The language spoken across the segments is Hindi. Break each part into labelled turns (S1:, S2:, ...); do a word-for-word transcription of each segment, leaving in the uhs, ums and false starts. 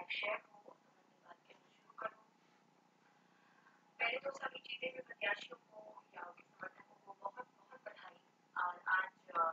S1: शेयर हो तो मैं बात करना शुरू करूँ। पहले तो सभी चीज़ें जो प्रत्याशियों को या उनके समर्थकों को बहुत-बहुत बधाई और आज अ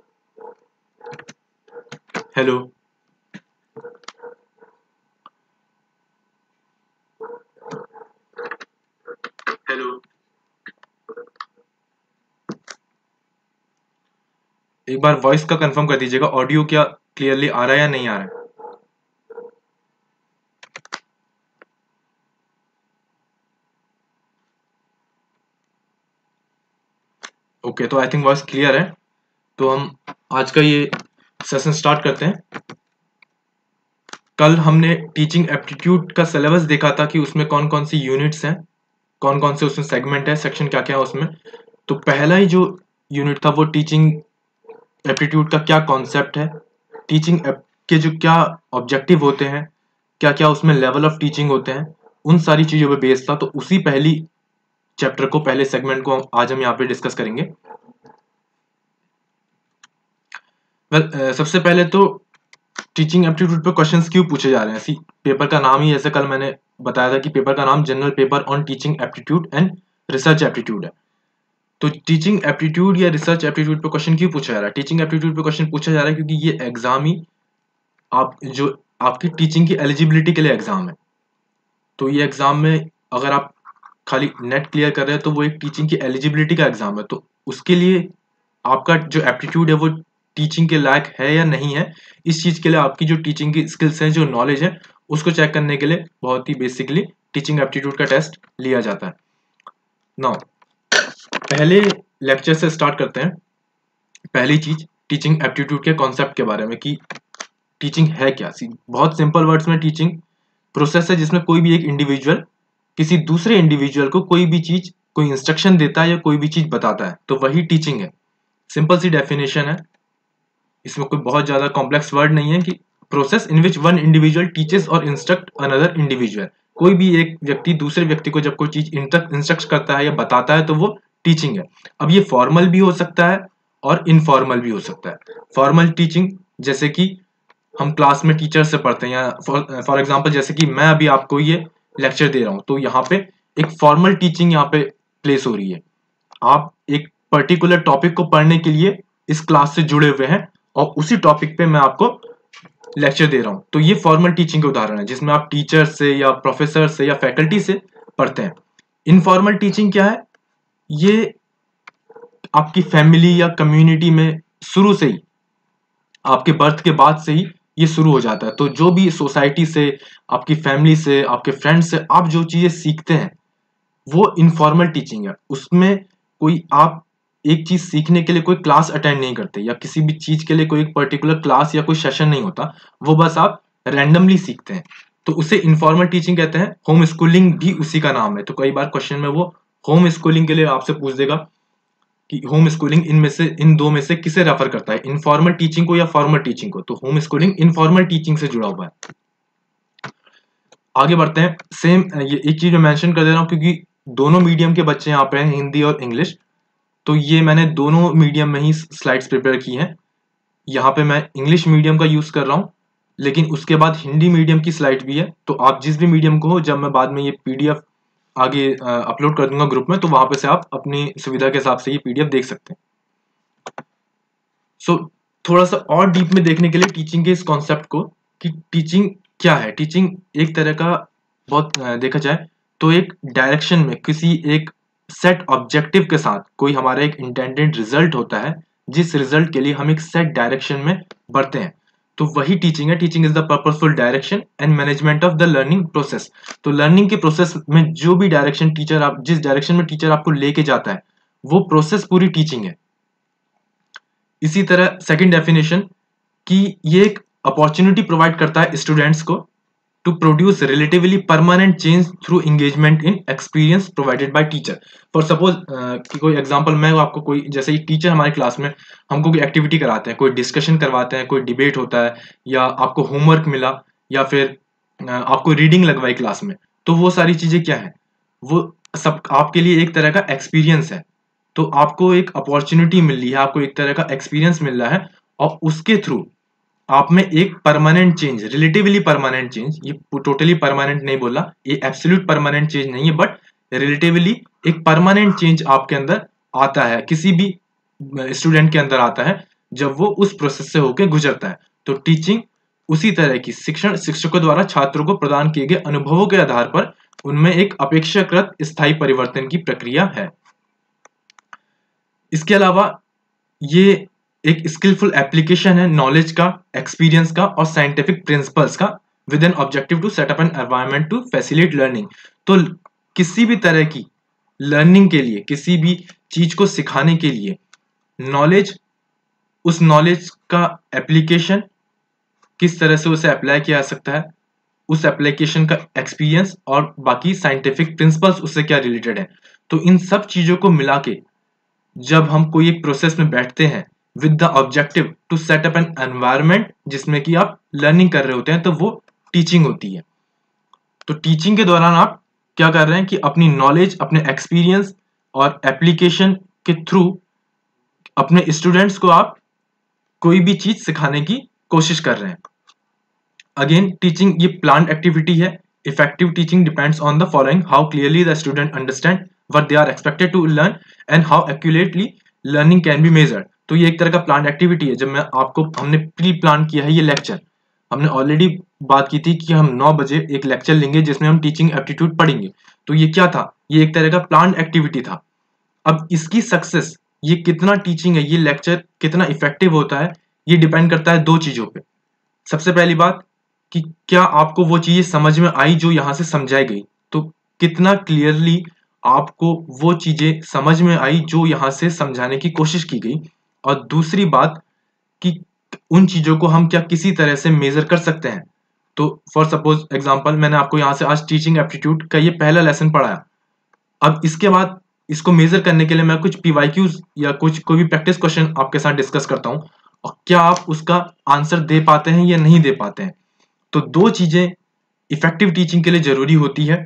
S2: Hello. एक बार वॉइस का कंफर्म कर दीजिएगा, ऑडियो क्या क्लियरली आ रहा है या नहीं आ रहा है। ओके, तो आई थिंक वॉइस क्लियर है। तो हम आज का ये सेशन स्टार्ट करते हैं। कल हमने टीचिंग एप्टीट्यूड का सिलेबस देखा था कि उसमें कौन कौन सी यूनिट्स हैं, कौन कौन से उसमें सेगमेंट है, सेक्शन क्या क्या है उसमें। तो पहला ही जो यूनिट था वो टीचिंग एप्टीट्यूड का क्या कॉन्सेप्ट है, टीचिंग के जो क्या ऑब्जेक्टिव होते हैं, क्या क्या उसमें लेवल ऑफ टीचिंग होते हैं, उन सारी चीजों पे बेस्ड था। तो उसी पहली चैप्टर को, पहले सेगमेंट को आज हम यहाँ पे डिस्कस करेंगे। वेल well, सबसे पहले तो टीचिंग एप्टीट्यूड पे क्वेश्चंस क्यों पूछे जा रहे हैं। सी पेपर का नाम ही, जैसे कल मैंने बताया था कि पेपर का नाम general paper on teaching aptitude and research aptitude है। तो टीचिंग एप्टीट्यूड या रिसर्च एप्टीट्यूड पे क्वेश्चन क्यों पूछा जा रहा है? टीचिंग एप्टीट्यूड पे क्वेश्चन पूछा जा रहा है क्योंकि ये एग्जाम ही आप जो आपकी टीचिंग की एलिजिबिलिटी के लिए एग्जाम है। तो ये एग्जाम में अगर आप खाली नेट क्लियर कर रहे हैं तो वो एक टीचिंग की एलिजिबिलिटी का एग्जाम है। तो उसके लिए आपका जो एप्टीट्यूड है वो टीचिंग के लायक है या नहीं है, इस चीज के लिए आपकी जो टीचिंग की स्किल्स हैं, जो नॉलेज है, उसको चेक करने के लिए बहुत ही बेसिकली टीचिंग एप्टीट्यूड का टेस्ट लिया जाता है। नाउ पहले लेक्चर से स्टार्ट करते हैं। पहली चीज टीचिंग एप्टीट्यूड के कॉन्सेप्ट के बारे में कि टीचिंग है क्या। बहुत सिंपल वर्ड्स में टीचिंग प्रोसेस है जिसमें कोई भी एक इंडिविजुअल किसी दूसरे इंडिविजुअल को कोई भी चीज, कोई इंस्ट्रक्शन देता है या कोई भी चीज बताता है, तो वही टीचिंग है। सिंपल सी डेफिनेशन है, इसमें कोई बहुत ज्यादा कॉम्प्लेक्स वर्ड नहीं है कि process in which one individual teaches और इंस्ट्रक्ट अनदर इंडिविजुअल। कोई भी एक व्यक्ति दूसरे व्यक्ति को जब कोई चीज इंस्ट्रक्ट करता है या बताता है तो वो टीचिंग है। अब ये फॉर्मल भी हो सकता है और इनफॉर्मल भी हो सकता है। फॉर्मल टीचिंग जैसे कि हम क्लास में टीचर से पढ़ते हैं, या फॉर एग्जांपल जैसे कि मैं अभी आपको ये लेक्चर दे रहा हूं, तो यहाँ पे एक फॉर्मल टीचिंग यहाँ पे प्लेस हो रही है। आप एक पर्टिकुलर टॉपिक को पढ़ने के लिए इस क्लास से जुड़े हुए हैं और उसी टॉपिक पे मैं आपको लेक्चर दे रहा हूं। तो ये फॉर्मल टीचिंग के उदाहरण है जिसमें आप टीचर से या प्रोफेसर से या फैकल्टी से पढ़ते हैं। इनफॉर्मल टीचिंग क्या है? ये आपकी फैमिली या कम्युनिटी में शुरू से ही, आपके बर्थ के बाद से ही ये शुरू हो जाता है। तो जो भी सोसाइटी से, आपकी फैमिली से, आपके फ्रेंड से आप जो चीजें सीखते हैं वो इनफॉर्मल टीचिंग है। उसमें कोई आप एक चीज सीखने के लिए कोई क्लास अटेंड नहीं करते, या किसी भी चीज के लिए कोई एक पर्टिकुलर क्लास या कोई सेशन नहीं होता, वो बस आप रैंडमली सीखते हैं। तो उसे इनफॉर्मल टीचिंग कहते हैं। होम स्कूलिंग भी उसी का नाम है। तो कई बार क्वेश्चन में वो होम स्कूलिंग के लिए आपसे पूछ देगा कि होम स्कूलिंग इनमें से, इन दो में से किसे रेफर करता है, इनफॉर्मल टीचिंग को या फॉर्मल टीचिंग को। तो होम स्कूलिंग इनफॉर्मल टीचिंग से जुड़ा हुआ है। आगे बढ़ते हैं। सेम ये एक चीज मैं मेंशन कर दे रहा हूं क्योंकि दोनों मीडियम के बच्चे यहाँ पे हैं, हिंदी और इंग्लिश। तो ये मैंने दोनों मीडियम में ही स्लाइड्स प्रिपेयर की हैं। यहाँ पे मैं इंग्लिश मीडियम का यूज कर रहा हूँ, लेकिन उसके बाद हिंदी मीडियम की स्लाइड भी है। तो आप जिस भी मीडियम को हो, जब मैं बाद में ये पीडीएफ आगे अपलोड कर दूंगा ग्रुप में, तो वहां पे से आप अपनी सुविधा के हिसाब से ये पीडीएफ देख सकते हैं। सो so, थोड़ा सा और डीप में देखने के लिए टीचिंग के इस कॉन्सेप्ट को कि टीचिंग क्या है। टीचिंग एक तरह का, बहुत देखा जाए तो एक डायरेक्शन में किसी एक सेट ऑब्जेक्टिव के साथ कोई हमारा एक इंटेंडेड रिजल्ट होता है, जिस रिजल्ट के लिए हम एक सेट डायरेक्शन में बढ़ते हैं, तो वही टीचिंग है। Teaching is the purposeful direction and management of the learning process. तो लर्निंग के प्रोसेस में जो भी डायरेक्शन टीचर आप, जिस डायरेक्शन में टीचर आपको लेके जाता है, वो प्रोसेस पूरी टीचिंग है। इसी तरह सेकंड डेफिनेशन कि ये एक अपॉर्चुनिटी प्रोवाइड करता है स्टूडेंट्स को to produce relatively permanent change through engagement in experience provided by teacher. For suppose uh, कि कोई एग्जांपल मैं आपको, कोई जैसे ही टीचर हमारे क्लास में हमको कोई एक्टिविटी कराते हैं, कोई डिस्कशन करवाते हैं, कोई डिबेट होता है, या आपको होमवर्क मिला, या फिर uh, आपको रीडिंग लगवाई क्लास में, तो वो सारी चीजें क्या है, वो सब आपके लिए एक तरह का एक्सपीरियंस है। तो आपको एक अपॉर्चुनिटी मिल रही है, आपको एक तरह का एक्सपीरियंस मिल रहा है, और उसके थ्रू आप में एक permanent change, relatively permanent change, ये टोटली परमानेंट नहीं बोला, ये एब्सोल्यूट परमानेंट चेंज नहीं है, बट रिलेटिवली एक परमानेंट चेंज आपके अंदर आता है, किसी भी स्टूडेंट के अंदर आता है जब वो उस प्रोसेस से होकर गुजरता है। तो टीचिंग उसी तरह की शिक्षण शिक्षकों द्वारा छात्रों को प्रदान किए गए अनुभवों के आधार पर उनमें एक अपेक्षाकृत स्थायी परिवर्तन की प्रक्रिया है। इसके अलावा ये एक स्किलफुल एप्लीकेशन है नॉलेज का, एक्सपीरियंस का और साइंटिफिक प्रिंसिपल्स का with an objective to set up an environment to facilitate learning. तो किसी भी तरह की लर्निंग के लिए, किसी भी चीज को सिखाने के लिए नॉलेज, उस नॉलेज का एप्लीकेशन, किस तरह से उसे अप्लाई किया जा सकता है, उस एप्लीकेशन का एक्सपीरियंस और बाकी साइंटिफिक प्रिंसिपल्स उससे क्या रिलेटेड है। तो इन सब चीजों को मिला के जब हम कोई एक प्रोसेस में बैठते हैं with the objective to set up an environment जिसमें कि आप लर्निंग कर रहे होते हैं, तो वो टीचिंग होती है। तो टीचिंग के दौरान आप क्या कर रहे हैं कि अपनी नॉलेज, अपने एक्सपीरियंस और एप्लीकेशन के थ्रू अपने स्टूडेंट्स को आप कोई भी चीज सिखाने की कोशिश कर रहे हैं। अगेन टीचिंग ये प्लान्ड एक्टिविटी है। Effective teaching depends on the following: how clearly the student understand what they are expected to learn and how accurately learning can be measured. तो ये एक तरह का प्लान्ड एक्टिविटी है। जब मैं आपको, हमने प्री प्लान किया है ये लेक्चर, हमने ऑलरेडी बात की थी कि हम नौ बजे एक लेक्चर लेंगे जिसमें हम टीचिंग एप्टीट्यूड पढ़ेंगे। तो ये क्या था? ये एक तरह का प्लान्ड एक्टिविटी था। अब इसकी सक्सेस, ये कितना टीचिंग है, ये लेक्चर कितना इफेक्टिव होता है, ये डिपेंड करता है दो चीजों पे। सबसे पहली बात कि क्या आपको वो चीजें समझ में आई जो यहां से समझाई गई, तो कितना क्लियरली आपको वो चीजें समझ में आई जो यहां से समझाने की कोशिश की गई। और दूसरी बात कि उन चीजों को हम क्या किसी तरह से मेजर कर सकते हैं। तो फॉर सपोज एग्जांपल, मैंने आपको यहां से आज टीचिंग एप्टीट्यूड का ये पहला लेसन पढ़ाया। अब इसके बाद इसको मेजर करने के लिए मैं कुछ पीवाईक्यूज या कुछ कोई भी प्रैक्टिस क्वेश्चन आपके साथ डिस्कस करता हूं, और क्या आप उसका आंसर दे पाते हैं या नहीं दे पाते हैं। तो दो चीजें इफेक्टिव टीचिंग के लिए जरूरी होती है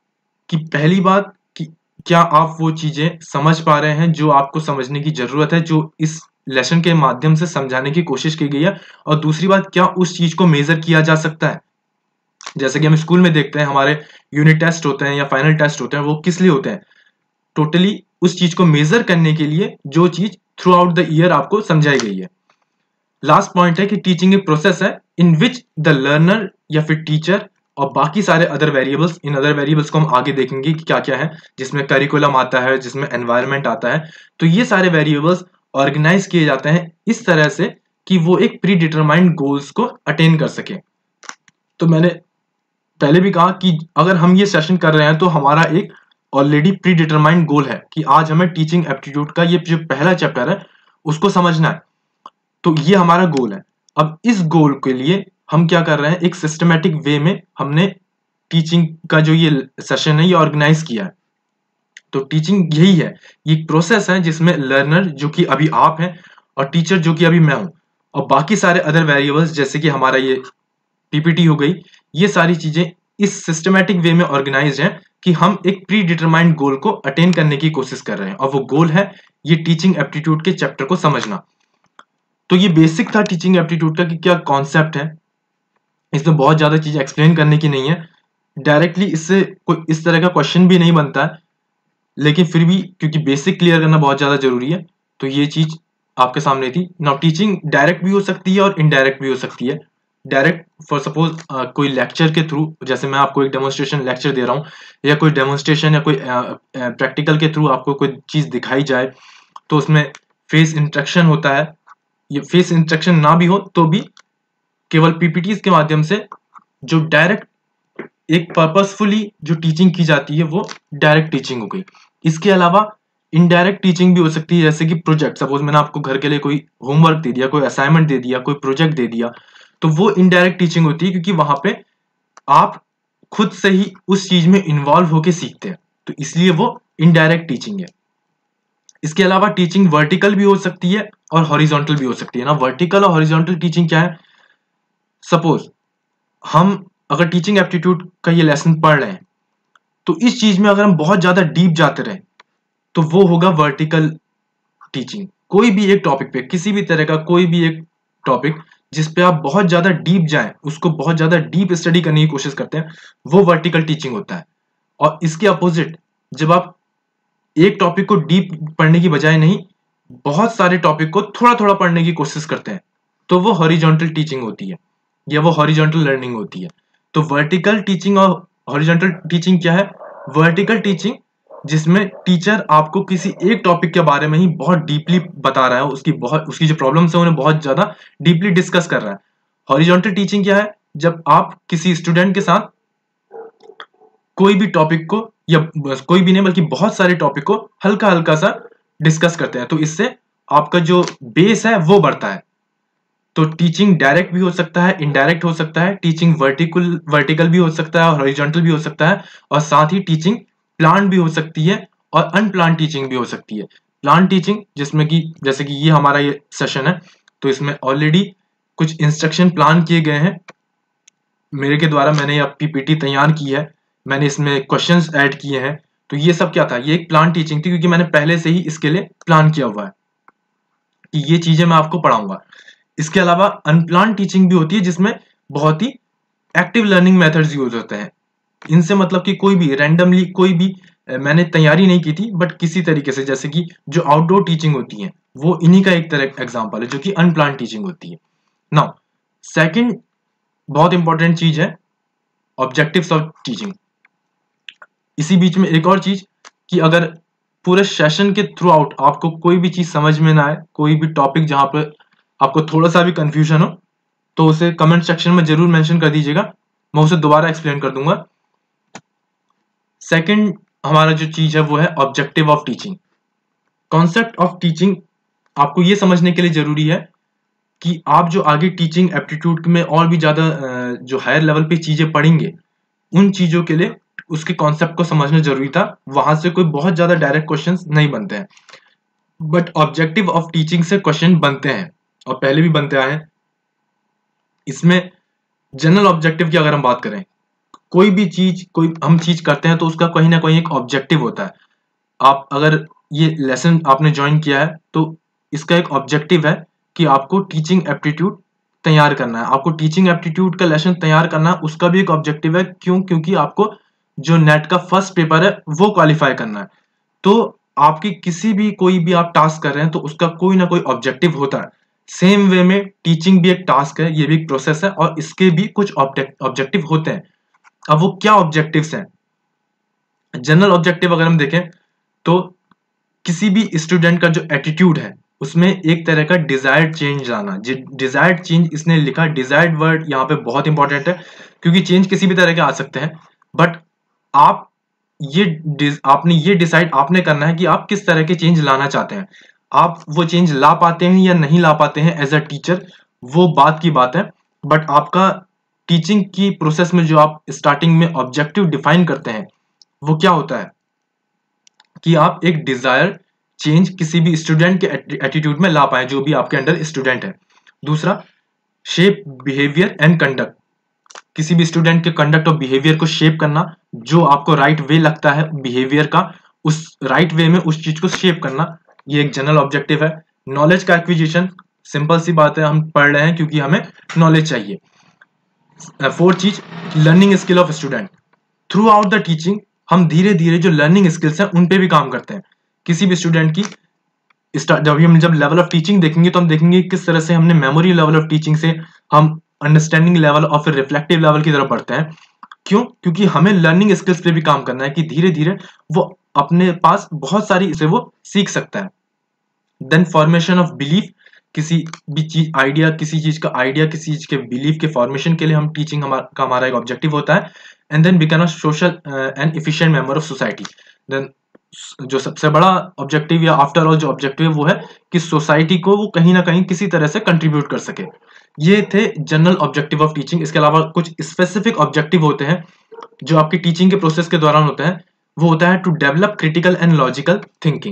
S2: कि पहली बात कि क्या आप वो चीजें समझ पा रहे हैं जो आपको समझने की जरूरत है, जो इस लेसन के माध्यम से समझाने की कोशिश की गई है। और दूसरी बात, क्या उस चीज को मेजर किया जा सकता है। जैसे कि हम स्कूल में देखते हैं, हमारे यूनिट टेस्ट होते हैं या फाइनल टेस्ट होते हैं, वो किस लिए होते हैं? टोटली उस चीज को मेजर करने के लिए जो चीज थ्रू आउट द ईयर आपको समझाई गई है। लास्ट पॉइंट है कि टीचिंग एक प्रोसेस है इन विच द लर्नर या फिर टीचर और बाकी सारे other variables, in other variables को हम आगे देखेंगे कि क्या क्या है, जिसमें करिकुलम आता है, जिसमें एनवायरनमेंट आता है। तो ये सारे वेरिएबल्स ऑर्गेनाइज किए जाते हैं इस तरह से कि वो एक प्री डिटरमाइंड गोल्स को अटेन कर सके। तो मैंने पहले भी कहा कि अगर हम ये सेशन कर रहे हैं तो हमारा एक ऑलरेडी प्री डिटरमाइंड गोल है कि आज हमें टीचिंग एप्टीट्यूड का ये जो पहला चैप्टर है उसको समझना है। तो ये हमारा गोल है। अब इस गोल के लिए हम क्या कर रहे हैं, एक सिस्टमेटिक वे में हमने टीचिंग का जो ये सेशन है ये ऑर्गेनाइज किया है। तो टीचिंग यही है, ये एक प्रोसेस है जिसमें लर्नर जो कि अभी आप हैं और टीचर जो कि अभी मैं हूं और बाकी सारे अदर वेरिएबल्स जैसे कि हमारा ये पीपीटी हो गई, ये सारी चीजें इस सिस्टमेटिक वे में ऑर्गेनाइज्ड हैं कि हम एक प्री डिटरमाइंड गोल को अटेन करने की कोशिश कर रहे हैं, और वो गोल है ये टीचिंग एप्टीट्यूड के चैप्टर को समझना। तो ये बेसिक था टीचिंग एप्टीट्यूड का कि क्या कॉन्सेप्ट है। इसमें बहुत ज्यादा चीजें एक्सप्लेन करने की नहीं है, डायरेक्टली इससे कोई इस तरह का क्वेश्चन भी नहीं बनता है, लेकिन फिर भी क्योंकि बेसिक क्लियर करना बहुत ज्यादा जरूरी है तो ये चीज आपके सामने थी। नाउ टीचिंग डायरेक्ट भी हो सकती है और इनडायरेक्ट भी हो सकती है। डायरेक्ट फॉर सपोज कोई लेक्चर के थ्रू, जैसे मैं आपको एक डेमोन्स्ट्रेशन लेक्चर दे रहा हूँ, या कोई डेमोन्स्ट्रेशन या कोई प्रैक्टिकल uh, uh, के थ्रू आपको कोई चीज दिखाई जाए तो उसमें फेस इंस्ट्रक्शन होता है। ये फेस इंस्ट्रक्शन ना भी हो तो भी केवल पीपीटीज के माध्यम से जो डायरेक्ट एक पर्पसफुली जो टीचिंग की जाती है वो डायरेक्ट टीचिंग हो गई। इसके अलावा इनडायरेक्ट टीचिंग भी हो सकती है, जैसे कि प्रोजेक्ट। सपोज मैंने आपको घर के लिए कोई होमवर्क दे दिया, कोई असाइनमेंट दे दिया, कोई प्रोजेक्ट दे दिया, तो वो इनडायरेक्ट टीचिंग होती है क्योंकि वहां पे आप खुद से ही उस चीज में इन्वॉल्व होके सीखते हैं, तो इसलिए वो इनडायरेक्ट टीचिंग है। इसके अलावा टीचिंग वर्टिकल भी हो सकती है और हॉरिजॉन्टल भी हो सकती है ना। वर्टिकल और हॉरिजॉन्टल टीचिंग क्या है? सपोज हम अगर टीचिंग एप्टीट्यूड का ये लेसन पढ़ रहे हैं तो इस चीज में अगर हम बहुत ज्यादा डीप जाते रहे तो वो होगा वर्टिकल टीचिंग। कोई भी एक टॉपिक पे, किसी भी तरह का कोई भी एक टॉपिक जिस पे आप बहुत ज्यादा डीप जाएं, उसको बहुत ज्यादा डीप स्टडी करने की कोशिश करते हैं, वो वर्टिकल टीचिंग होता है। और इसके अपोजिट जब आप एक टॉपिक को डीप पढ़ने की बजाय नहीं, बहुत सारे टॉपिक को थोड़ा थोड़ा पढ़ने की कोशिश करते हैं, तो वो हॉरिजॉन्टल टीचिंग होती है या वो हॉरिजॉन्टल लर्निंग होती है। तो वर्टिकल टीचिंग और हॉरिजॉन्टल टीचिंग क्या है? वर्टिकल टीचिंग जिसमें टीचर आपको किसी एक टॉपिक के बारे में ही बहुत डीपली बता रहा है, उसकी बहुत उसकी जो प्रॉब्लम्स है उन्हें बहुत ज्यादा डीपली डिस्कस कर रहा है। हॉरिजॉन्टल टीचिंग क्या है? जब आप किसी स्टूडेंट के साथ कोई भी टॉपिक को, या कोई भी नहीं बल्कि बहुत सारे टॉपिक को हल्का हल्का सा डिस्कस करते हैं, तो इससे आपका जो बेस है वो बढ़ता है। तो टीचिंग डायरेक्ट भी हो सकता है, इनडायरेक्ट हो सकता है, टीचिंग वर्टिकल वर्टिकल भी हो सकता है और हॉरिजॉन्टल भी हो सकता है, और साथ ही टीचिंग प्लान भी हो सकती है और अनप्लान टीचिंग भी हो सकती है। प्लान टीचिंग जिसमें कि जैसे कि ये हमारा ये सेशन है, तो इसमें ऑलरेडी कुछ इंस्ट्रक्शन प्लान किए गए हैं मेरे के द्वारा, मैंने ये पीपीटी तैयार की है, मैंने इसमें क्वेश्चंस ऐड किए हैं। तो ये सब क्या था? ये एक प्लान टीचिंग थी, क्योंकि मैंने पहले से ही इसके लिए प्लान किया हुआ है कि ये चीजें मैं आपको पढ़ाऊंगा। इसके अलावा अनप्लान टीचिंग भी होती है, जिसमें बहुत ही एक्टिव लर्निंग मेथड्स यूज होते हैं। इनसे मतलब कि कोई भी रैंडमली कोई भी मैंने तैयारी नहीं की थी, बट किसी तरीके से, जैसे कि जो आउटडोर टीचिंग होती है वो इन्हीं का एक तरह एग्जाम्पल है, जो कि अनप्लान टीचिंग होती है। नाउ सेकंड बहुत इंपॉर्टेंट चीज है ऑब्जेक्टिव्स ऑफ टीचिंग। इसी बीच में एक और चीज कि अगर पूरे सेशन के थ्रू आउट आपको कोई भी चीज समझ में ना आए, कोई भी टॉपिक जहां पे आपको थोड़ा सा भी कंफ्यूजन हो, तो उसे कमेंट सेक्शन में जरूर मेंशन कर दीजिएगा, मैं उसे दोबारा एक्सप्लेन कर दूंगा। सेकंड हमारा जो चीज है वो है objective of teaching. Concept of teaching आपको ये समझने के लिए जरूरी है कि आप जो आगे टीचिंग एप्टीट्यूड में और भी ज्यादा जो हायर लेवल पे चीजें पढ़ेंगे, उन चीजों के लिए उसके कॉन्सेप्ट को समझना जरूरी था। वहां से कोई बहुत ज्यादा डायरेक्ट क्वेश्चंस नहीं बनते हैं, बट ऑब्जेक्टिव ऑफ टीचिंग से क्वेश्चन बनते हैं और पहले भी बनते आए हैं। इसमें जनरल ऑब्जेक्टिव की अगर हम बात करें, कोई भी चीज कोई हम चीज करते हैं तो उसका कहीं ना कहीं एक ऑब्जेक्टिव होता है। आप अगर ये लेसन आपने ज्वाइन किया है तो इसका एक ऑब्जेक्टिव है कि आपको टीचिंग एप्टीट्यूड तैयार करना है, आपको टीचिंग एप्टीट्यूड का लेसन तैयार करना है, उसका भी एक ऑब्जेक्टिव है। क्यों? क्योंकि आपको जो नेट का फर्स्ट पेपर है वो क्वालिफाई करना है। तो आपकी किसी भी कोई भी आप टास्क कर रहे हैं तो उसका कोई ना कोई ऑब्जेक्टिव होता है। सेम वे में टीचिंग भी एक टास्क है, ये भी एक प्रोसेस है और इसके भी कुछ ऑब्जेक्टिव होते हैं। अब वो क्या ऑब्जेक्टिव्स हैं? जनरल ऑब्जेक्टिव अगर हम देखें तो किसी भी स्टूडेंट का जो एटीट्यूड है उसमें एक तरह का डिजायर्ड चेंज लाना। डिजायर्ड चेंज इसने लिखा, डिजायर्ड वर्ड यहाँ पे बहुत इंपॉर्टेंट है, क्योंकि चेंज किसी भी तरह के आ सकते हैं, बट आप ये आपने ये डिसाइड आपने करना है कि आप किस तरह के चेंज लाना चाहते हैं। आप वो चेंज ला पाते हैं या नहीं ला पाते हैं एज अ टीचर, वो बात की बात है। बट आपका टीचिंग की प्रोसेस में जो आप स्टार्टिंग में ऑब्जेक्टिव डिफाइन करते हैं वो क्या होता है कि आप एक डिजायर चेंज किसी भी स्टूडेंट के एटीट्यूड में ला पाए, जो भी आपके अंडर स्टूडेंट है। दूसरा, शेप बिहेवियर एंड कंडक्ट, किसी भी स्टूडेंट के कंडक्ट और बिहेवियर को शेप करना, जो आपको राइट वे लगता है बिहेवियर का, उस राइट वे में उस चीज को शेप करना, ये एक जनरल ऑब्जेक्टिव है। नॉलेज का एक्विजिशन, सिंपल सी बात है, हम पढ़ रहे हैं क्योंकि हमें नॉलेज चाहिए। फोर्थ चीज, learning skill of student. Throughout the teaching हम धीरे धीरे जो लर्निंग स्किल्स हैं उन पे भी काम करते हैं। किसी भी स्टूडेंट की जब हम जब लेवल ऑफ टीचिंग देखेंगे तो हम देखेंगे किस तरह से हमने मेमोरी लेवल ऑफ टीचिंग से हम अंडरस्टैंडिंग लेवल और फिर रिफ्लेक्टिव लेवल की तरफ बढ़ते हैं। क्यों? क्योंकि हमें लर्निंग स्किल्स पे भी काम करना है कि धीरे धीरे वो अपने पास बहुत सारी इसे वो सीख सकता है। देन फॉर्मेशन ऑफ बिलीफ, किसी भी चीज आइडिया किसी चीज का आइडिया किसी चीज के बिलीफ के फॉर्मेशन के लिए हम टीचिंग हमारा का हमारा एक ऑब्जेक्टिव होता है। And then become a social and efficient member of society. Then जो सबसे बड़ा ऑब्जेक्टिव या आफ्टर ऑल जो ऑब्जेक्टिव है वो है कि सोसाइटी को वो कहीं ना कहीं किसी तरह से कंट्रीब्यूट कर सके। ये थे जनरल ऑब्जेक्टिव ऑफ टीचिंग। इसके अलावा कुछ स्पेसिफिक ऑब्जेक्टिव होते हैं जो आपकी टीचिंग के प्रोसेस के दौरान होते हैं। वो होता है to develop critical and logical thinking.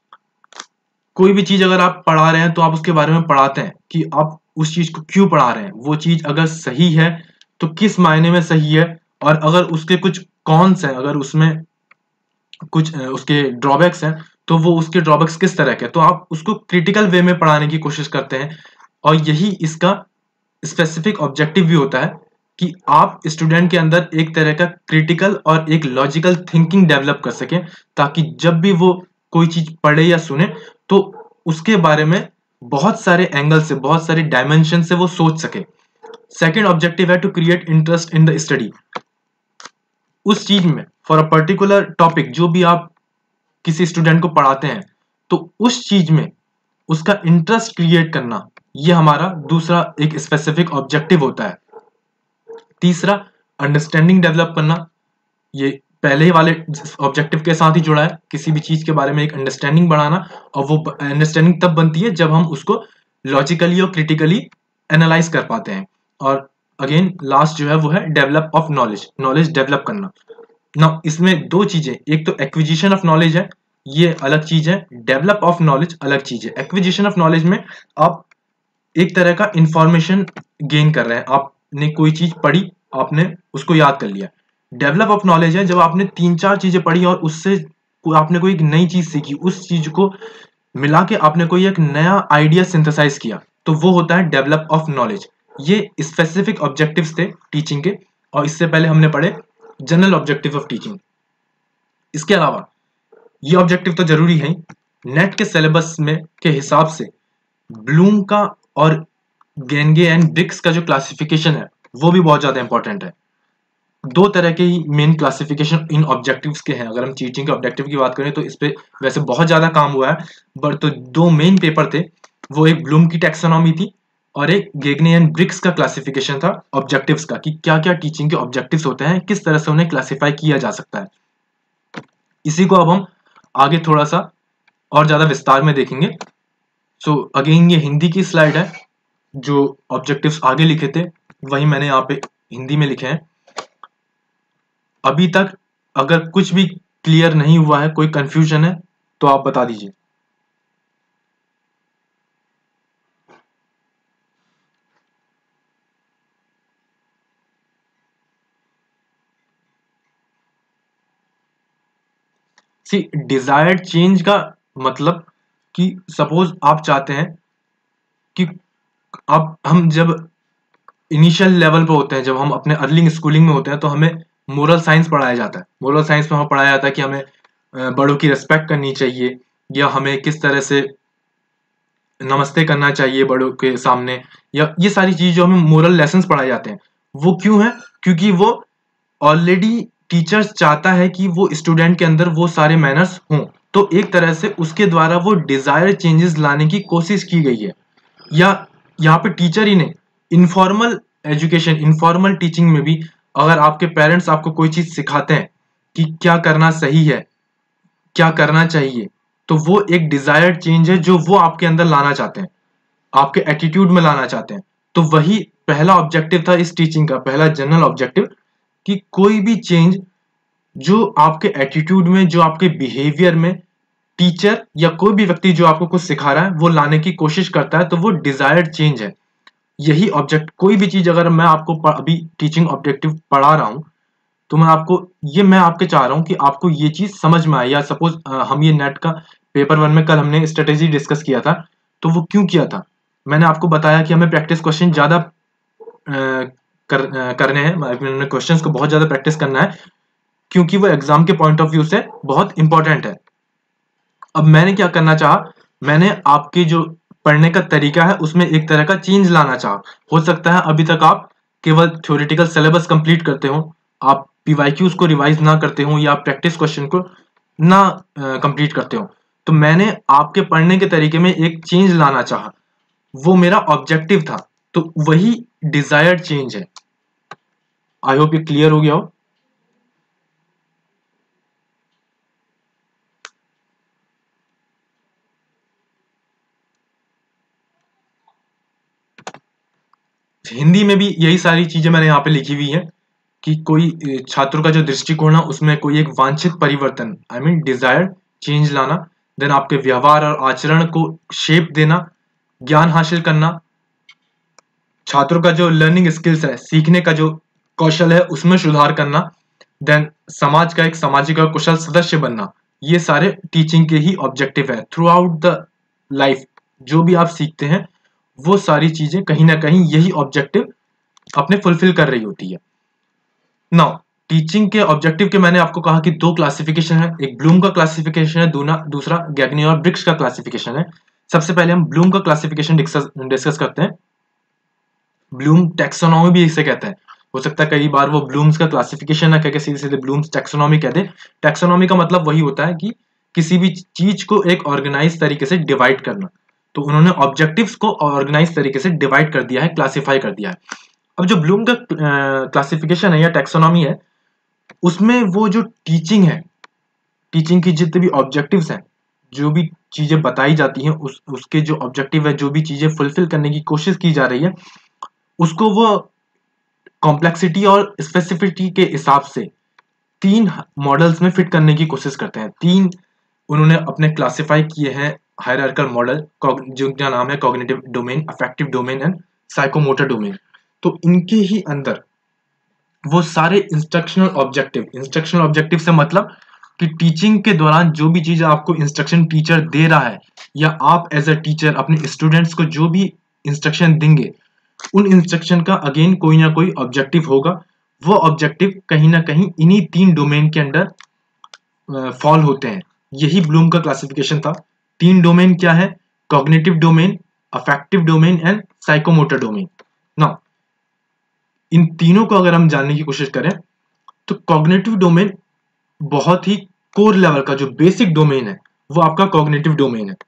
S2: कोई भी चीज अगर आप पढ़ा रहे हैं तो आप उसके बारे में पढ़ाते हैं कि आप उस चीज को क्यों पढ़ा रहे हैं, वो चीज अगर सही है तो किस मायने में सही है, और अगर उसके कुछ कॉन्स हैं, अगर उसमें कुछ उसके ड्रॉबैक्स हैं तो वो उसके ड्रॉबैक्स किस तरह के, तो आप उसको क्रिटिकल वे में पढ़ाने की कोशिश करते हैं। और यही इसका स्पेसिफिक ऑब्जेक्टिव भी होता है कि आप स्टूडेंट के अंदर एक तरह का क्रिटिकल और एक लॉजिकल थिंकिंग डेवलप कर सकें, ताकि जब भी वो कोई चीज पढ़े या सुने तो उसके बारे में बहुत सारे एंगल से, बहुत सारे डायमेंशन से वो सोच सके। सेकेंड ऑब्जेक्टिव है to create interest in the study. उस चीज में फॉर अ पर्टिकुलर टॉपिक जो भी आप किसी स्टूडेंट को पढ़ाते हैं तो उस चीज में उसका इंटरेस्ट क्रिएट करना, ये हमारा दूसरा एक स्पेसिफिक ऑब्जेक्टिव होता है। तीसरा, अंडरस्टैंडिंग डेवलप करना, ये पहले ही वाले ऑब्जेक्टिव के साथ ही जुड़ा है, किसी भी चीज के बारे में एक अंडरस्टैंडिंग बढ़ाना, और वो अंडरस्टैंडिंग तब बनती है जब हम उसको लॉजिकली और क्रिटिकली एनालाइज कर पाते हैं। और अगेन लास्ट जो है वो है develop of knowledge, knowledge develop करना। ना इसमें दो चीजें, एक तो एक्विजिशन ऑफ नॉलेज है, ये अलग चीज है, डेवलप ऑफ नॉलेज अलग चीज है। एक्विजिशन ऑफ नॉलेज में आप एक तरह का इंफॉर्मेशन गेन कर रहे हैं, आपने कोई चीज पढ़ी, आपने उसको याद कर लिया। डेवलप ऑफ नॉलेज है जब आपने तीन चार चीजें पढ़ी और उससे आपने कोई एक नई चीज सीखी, उस चीज को मिला के आपने कोई एक नया आइडिया सिंथेसाइज किया, तो वो होता है डेवलप ऑफ नॉलेज। ये स्पेसिफिक ऑब्जेक्टिव्स थे टीचिंग के, और इससे पहले हमने पढ़े जनरल ऑब्जेक्टिव ऑफ टीचिंग। इसके अलावा ये ऑब्जेक्टिव तो जरूरी है, नेट के सिलेबस में के हिसाब से ब्लूम का और गेंगे एंड ब्रिक्स का जो क्लासिफिकेशन है वो भी बहुत ज्यादा इंपॉर्टेंट है। दो तरह के ही मेन क्लासिफिकेशन इन ऑब्जेक्टिव्स के हैं। अगर हम टीचिंग के ऑब्जेक्टिव की बात करें तो इस पे वैसे बहुत ज्यादा काम हुआ है, बट तो दो मेन पेपर थे, वो एक ब्लूम की टैक्सोनॉमी थी और एक गेगने एंड ब्रिक्स का क्लासिफिकेशन था ऑब्जेक्टिव्स का, कि क्या क्या टीचिंग के ऑब्जेक्टिव्स होते हैं, किस तरह से उन्हें क्लासिफाई किया जा सकता है। इसी को अब हम आगे थोड़ा सा और ज्यादा विस्तार में देखेंगे। सो so, अगेन ये हिंदी की स्लाइड है, जो ऑब्जेक्टिव्स आगे लिखे थे वही मैंने यहाँ पे हिंदी में लिखे हैं। अभी तक अगर कुछ भी क्लियर नहीं हुआ है, कोई कंफ्यूजन है तो आप बता दीजिए। सी डिजायर्ड चेंज का मतलब कि सपोज आप चाहते हैं कि अब हम जब इनिशियल लेवल पे होते हैं, जब हम अपने अर्ली स्कूलिंग में होते हैं, तो हमें मोरल साइंस पढ़ाया जाता है। मोरल साइंस में हमें पढ़ाया जाता है कि हमें बड़ों की रिस्पेक्ट करनी चाहिए, या हमें किस तरह से नमस्ते करना चाहिए बड़ों के सामने, या ये सारी चीज जो हमें मोरल लेसन्स पढ़ाए जाते हैं। वो क्यों है? क्योंकि वो ऑलरेडी टीचर्स चाहता है कि वो स्टूडेंट के अंदर वो सारे मैनर्स हों, तो एक तरह से उसके द्वारा वो डिजायर्ड चेंजेस लाने की कोशिश की गई है। या यहाँ पे टीचर ही नहीं, इनफॉर्मल एजुकेशन, इनफॉर्मल टीचिंग में भी अगर आपके पेरेंट्स आपको कोई चीज सिखाते हैं कि क्या करना सही है, क्या करना चाहिए, तो वो एक डिजायर्ड चेंज है जो वो आपके अंदर लाना चाहते हैं, आपके एटीट्यूड में लाना चाहते हैं। तो वही पहला ऑब्जेक्टिव था इस टीचिंग का, पहला जनरल ऑब्जेक्टिव, कि कोई भी चेंज जो आपके एटीट्यूड में, जो आपके बिहेवियर में टीचर या कोई भी व्यक्ति जो आपको कुछ सिखा रहा है वो लाने की कोशिश करता है, तो वो डिजायर्ड चेंज है। यही ऑब्जेक्ट, कोई भी चीज अगर मैं आपको अभी टीचिंग ऑब्जेक्टिव पढ़ा रहा हूं, तो मैं आपको ये मैं आपके चाह रहा हूं कि आपको ये चीज समझ में आए। या सपोज हम ये नेट का पेपर वन में कल हमने स्ट्रेटेजी डिस्कस किया था, तो वो क्यों किया था? मैंने आपको बताया कि हमें प्रैक्टिस क्वेश्चन ज्यादा कर, करने हैं, मैंने क्वेश्चंस को बहुत ज्यादा प्रैक्टिस करना है, क्योंकि वो एग्जाम के पॉइंट ऑफ व्यू से बहुत इंपॉर्टेंट है। अब मैंने क्या करना चाहा, मैंने आपके जो पढ़ने का तरीका है उसमें एक तरह का चेंज लाना चाहा। हो सकता है अभी तक आप केवल थ्योरेटिकल सिलेबस कंप्लीट करते हो, आप पीवाईक्यूज को रिवाइज ना करते हो, या प्रैक्टिस क्वेश्चन को ना कंप्लीट करते हो, तो मैंने आपके पढ़ने के तरीके में एक चेंज लाना चाहा, वो मेरा ऑब्जेक्टिव था, तो वही डिजायर्ड चेंज है। आई होप ये क्लियर हो गया हो। हिंदी में भी यही सारी चीजें मैंने यहाँ पे लिखी हुई है कि कोई छात्रों का जो दृष्टिकोण है उसमें कोई एक वांछित परिवर्तन, आई मीन डिजायर्ड चेंज लाना, देन आपके व्यवहार और आचरण को शेप देना, ज्ञान हासिल करना, छात्रों का जो लर्निंग स्किल्स है, सीखने का जो कौशल है उसमें सुधार करना, देन समाज का एक सामाजिक और कुशल सदस्य बनना। ये सारे टीचिंग के ही ऑब्जेक्टिव है। थ्रू आउट द लाइफ जो भी आप सीखते हैं वो सारी चीजें कहीं ना कहीं यही ऑब्जेक्टिव अपने फुलफिल कर रही होती है। नाउ टीचिंग के ऑब्जेक्टिव के मैंने आपको कहा कि दो क्लासिफिकेशन है, एक ब्लूम का क्लासिफिकेशन है, दूसरा दूसरा गैग्नी और ब्रिक्स का क्लासिफिकेशन है। सबसे पहले हम ब्लूम का क्लासिफिकेशन डिस्कस करते हैं। ब्लूम टैक्सोनॉमी भी इसे कहते हैं। हो सकता है कई बार वो ब्लूम्स का क्लासिफिकेशन ना कह के सीधे सीधे ब्लूम्स टैक्सोनॉमी कहते हैं। टैक्सोनॉमी का मतलब वही होता है कि किसी भी चीज को एक ऑर्गेनाइज तरीके से डिवाइड करना। तो उन्होंने ऑब्जेक्टिव्स को ऑर्गेनाइज तरीके से डिवाइड कर दिया है, क्लासिफाई कर दिया है। अब जो ब्लूम का क्लासिफिकेशन है या टैक्सोनॉमी है, उसमें वो जो टीचिंग है, टीचिंग की जितने भी ऑब्जेक्टिव्स हैं, जो भी चीजें बताई जाती हैं, उस उसके जो ऑब्जेक्टिव है, जो भी चीजें फुलफिल करने की कोशिश की जा रही है, उसको वो कॉम्प्लेक्सिटी और स्पेसिफिसिटी के हिसाब से तीन मॉडल्स में फिट करने की कोशिश करते हैं। तीन उन्होंने अपने क्लासिफाई किए हैं हायरार्किकल मॉडल, जिनका नाम है cognitive domain, affective domain and psychomotor domain. तो इनके ही अंदर वो सारे इंस्ट्रक्शनल ऑब्जेक्टिव, इंस्ट्रक्शनल ऑब्जेक्टिव से मतलब कि टीचिंग के दौरान जो भी चीज आपको इंस्ट्रक्शन टीचर दे रहा है, या आप एज अ टीचर अपने स्टूडेंट्स को जो भी इंस्ट्रक्शन देंगे, उन इंस्ट्रक्शन का अगेन कोई ना कोई ऑब्जेक्टिव होगा। वो ऑब्जेक्टिव कहीं ना कहीं इन्हीं तीन डोमेन के अंडर फॉल होते हैं। यही ब्लूम का क्लासिफिकेशन था। तीन डोमेन क्या है? Cognitive domain, affective domain and psychomotor domain. Now इन तीनों को अगर हम जानने की कोशिश करें तो कॉग्निटिव डोमेन बहुत ही कोर लेवल का, जो बेसिक डोमेन है, वो आपका कॉग्निटिव डोमेन है,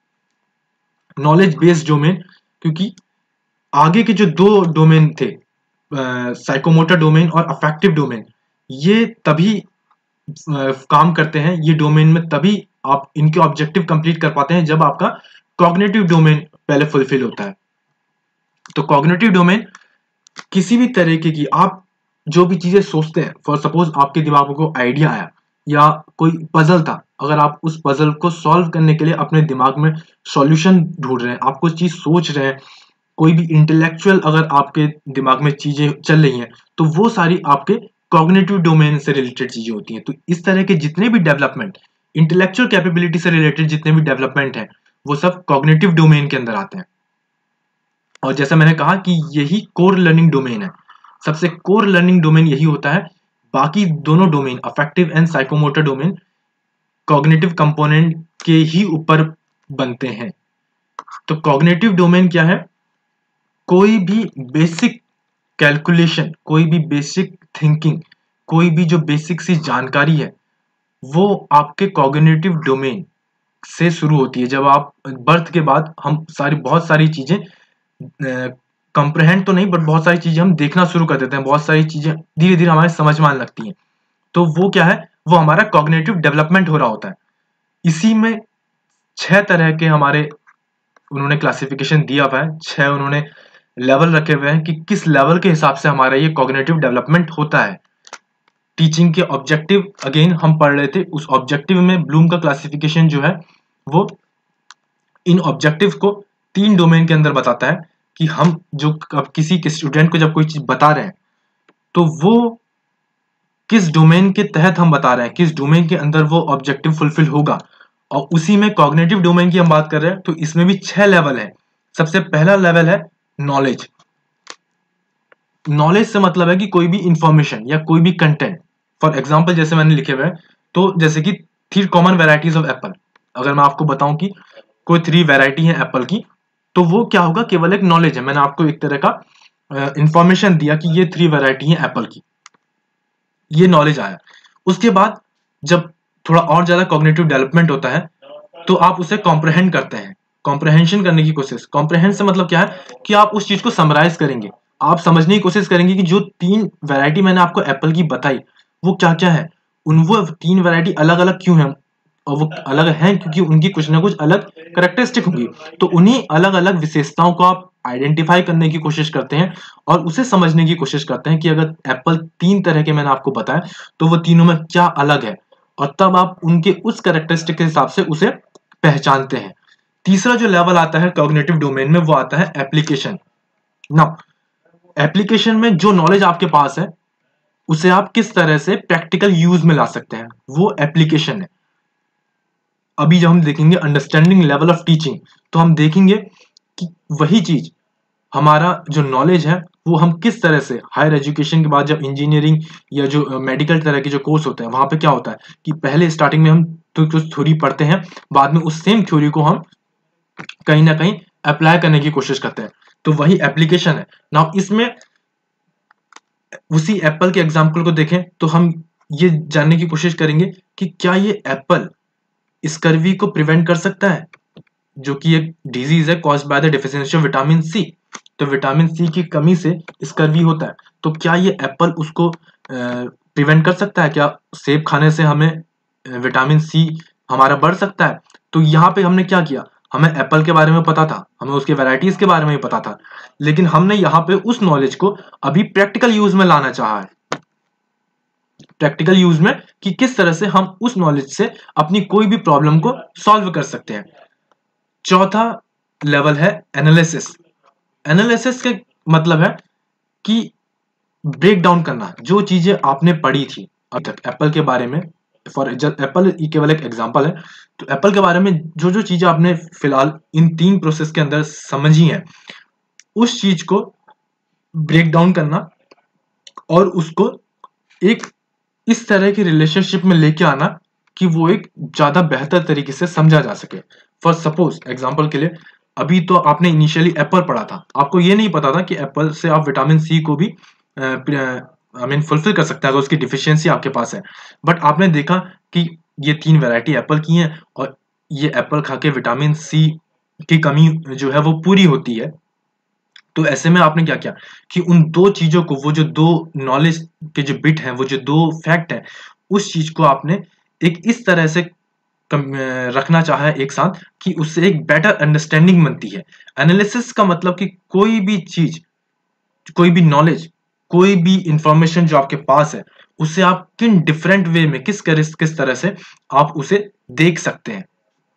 S2: नॉलेज बेस्ड डोमेन। क्योंकि आगे के जो दो डोमेन थे, साइकोमोटर डोमेन और अफेक्टिव डोमेन, ये तभी आ, काम करते हैं, ये डोमेन में तभी आप इनके ऑब्जेक्टिव कंप्लीट कर पाते हैं जब आपका कॉग्निटिव डोमेन पहले फुलफिल होता है। तो कॉग्निटिव डोमेन किसी भी तरीके की आप जो भी चीजें सोचते हैं, फॉर सपोज आपके दिमाग में को आइडिया आया या कोई पजल था, अगर आप उस पजल को सॉल्व करने के लिए अपने दिमाग में सॉल्यूशन ढूंढ रहे हैं, आप कुछ चीज सोच रहे हैं, कोई भी इंटेलेक्चुअल अगर आपके दिमाग में चीजें चल रही हैं, तो वो सारी आपके कॉग्निटिव डोमेन से रिलेटेड चीजें होती हैं। तो इस तरह के जितने भी डेवलपमेंट, इंटेलेक्चुअल कैपेबिलिटी से रिलेटेड जितने भी डेवलपमेंट हैं, वो सब कॉग्निटिव डोमेन के अंदर आते हैं। और जैसा मैंने कहा कि यही कोर लर्निंग डोमेन है, सबसे कोर लर्निंग डोमेन यही होता है। बाकी दोनों domain, affective and psychomotor domain, cognitive component के ही ऊपर बनते हैं। तो कॉग्निटिव डोमेन क्या है? कोई भी बेसिक कैलकुलेशन, कोई भी बेसिक थिंकिंग, कोई भी जो बेसिक सी जानकारी है, वो आपके कॉग्निटिव डोमेन से शुरू होती है। जब आप बर्थ के बाद हम सारी बहुत सारी चीजें कंप्रहेंड तो नहीं, बट बहुत सारी चीजें हम देखना शुरू कर देते हैं, बहुत सारी चीजें धीरे धीरे हमारे समझ में आने लगती हैं। तो वो क्या है? वो हमारा कॉग्निटिव डेवलपमेंट हो रहा होता है। इसी में छह तरह के हमारे उन्होंने क्लासिफिकेशन दिया हुआ है, छह उन्होंने लेवल रखे हुए हैं कि किस लेवल के हिसाब से हमारा ये कॉग्निटिव डेवलपमेंट होता है। टीचिंग के ऑब्जेक्टिव अगेन हम पढ़ रहे थे, उस ऑब्जेक्टिव में ब्लूम का क्लासिफिकेशन जो है वो इन ऑब्जेक्टिव को तीन डोमेन के अंदर बताता है कि हम जो अब किसी के स्टूडेंट को जब कोई चीज बता रहे हैं, तो वो किस डोमेन के तहत हम बता रहे हैं, किस डोमेन के अंदर वो ऑब्जेक्टिव फुलफिल होगा। और उसी में कॉग्निटिव डोमेन की हम बात कर रहे हैं, तो इसमें भी छह लेवल है। सबसे पहला लेवल है नॉलेज। नॉलेज से मतलब है कि कोई भी इंफॉर्मेशन या कोई भी कंटेंट, फॉर एग्जाम्पल जैसे मैंने लिखे हुए हैं, तो जैसे कि three common varieties of apple, अगर मैं आपको बताऊं कि कोई थ्री वेराइटी है एप्पल की, तो वो क्या होगा? केवल एक नॉलेज है। मैंने आपको एक तरह का इंफॉर्मेशन दिया कि ये थ्री वेराइटी है एप्पल की, ये नॉलेज आया। उसके बाद जब थोड़ा और ज्यादा कॉग्निटिव डेवलपमेंट होता है, तो आप उसे कॉम्प्रहेंड करते हैं, कॉम्प्रहेंशन करने की कोशिश। कॉम्प्रहेंड से मतलब क्या है कि आप उस चीज को समराइज करेंगे, आप समझने की कोशिश करेंगे कि जो तीन वैरायटी मैंने आपको एप्पल की बताई वो क्या क्या है, उन वो तीन वैरायटी अलग अलग क्यों है, और वो अलग हैं क्योंकि उनकी कुछ ना कुछ अलग कैरेक्टरिस्टिक होंगी। तो उन्हीं अलग अलग विशेषताओं को आप आइडेंटिफाई करने की कोशिश करते हैं और उसे समझने की कोशिश करते हैं कि अगर एप्पल तीन तरह के मैंने आपको बताया, तो वो तीनों में क्या अलग है, और तब आप उनके उस कैरेक्टरिस्टिक के हिसाब से उसे पहचानते हैं। तीसरा जो लेवल आता है कॉग्निटिव डोमेन में, वो आता है एप्लीकेशन। नाउ एप्लीकेशन में जो नॉलेज आपके पास है उसे आप किस तरह से प्रैक्टिकल यूज में ला सकते हैं, वो एप्लीकेशन है। अभी जब हम देखेंगे अंडरस्टैंडिंग लेवल ऑफ टीचिंग, तो हम देखेंगे कि वही चीज, हमारा जो नॉलेज है वो हम किस तरह से हायर एजुकेशन के बाद जब इंजीनियरिंग या जो मेडिकल तरह के जो कोर्स होते हैं, वहां पे क्या होता है कि पहले स्टार्टिंग में हम तो कुछ थ्योरी पढ़ते हैं, बाद में उस सेम थ्योरी को हम कहीं ना कहीं अप्लाई करने की कोशिश करते हैं। तो वही एप्लीकेशन है। नाउ इसमें उसी एप्पल के एग्जाम्पल को देखें तो हम ये जानने की कोशिश करेंगे कि क्या ये एप्पल स्कर्वी को प्रिवेंट कर सकता है, जो कि एक डिजीज है caused by the deficiency of vitamin C. तो विटामिन सी की कमी से स्कर्वी होता है। तो क्या ये एप्पल उसको प्रिवेंट कर सकता है? क्या सेब खाने से हमें विटामिन सी हमारा बढ़ सकता है? तो यहाँ पे हमने क्या किया, हमें एप्पल के बारे में पता था, हमें उसके वैरायटीज के बारे में भी पता था, लेकिन हमने यहाँ पे उस नॉलेज को अभी प्रैक्टिकल यूज में लाना चाहा है। प्रैक्टिकल यूज में कि किस तरह से हम उस नॉलेज से अपनी कोई भी प्रॉब्लम को सॉल्व कर सकते हैं। चौथा लेवल है एनालिसिस। एनालिसिस का मतलब है कि ब्रेक डाउन करना, जो चीजें आपने पढ़ी थी अब तक एप्पल के बारे में। फॉर एप्पल केवल एक एग्जांपल है, तो एप्पल के बारे में जो जो चीजें आपने फिलहाल इन तीन प्रोसेस के अंदर समझी हैं, उस चीज को ब्रेक डाउन करना और उसको एक इस तरह की रिलेशनशिप में लेके आना कि वो एक ज्यादा बेहतर तरीके से समझा जा सके। फॉर सपोज एग्जांपल के लिए, अभी तो आपने इनिशियली एप्पल पढ़ा था, आपको ये नहीं पता था कि एप्पल से आप विटामिन सी को भी आई मीन फुलफिल कर सकते हैं अगर उसकी डिफिशियंसी आपके पास है। बट आपने देखा कि ये तीन वैरायटी एप्पल की हैं और ये एप्पल खा के विटामिन सी की कमी जो है वो पूरी होती है। तो ऐसे में आपने क्या किया कि उन दो चीजों को, वो जो दो नॉलेज के जो बिट हैं, वो जो दो फैक्ट हैं, उस चीज को आपने एक इस तरह से रखना चाहा है एक साथ कि उससे एक बेटर अंडरस्टैंडिंग बनती है। एनालिसिस का मतलब कि कोई भी चीज, कोई भी नॉलेज, कोई भी इंफॉर्मेशन जो आपके पास है, उसे आप किन डिफरेंट वे में किस किस तरह से आप उसे देख सकते हैं।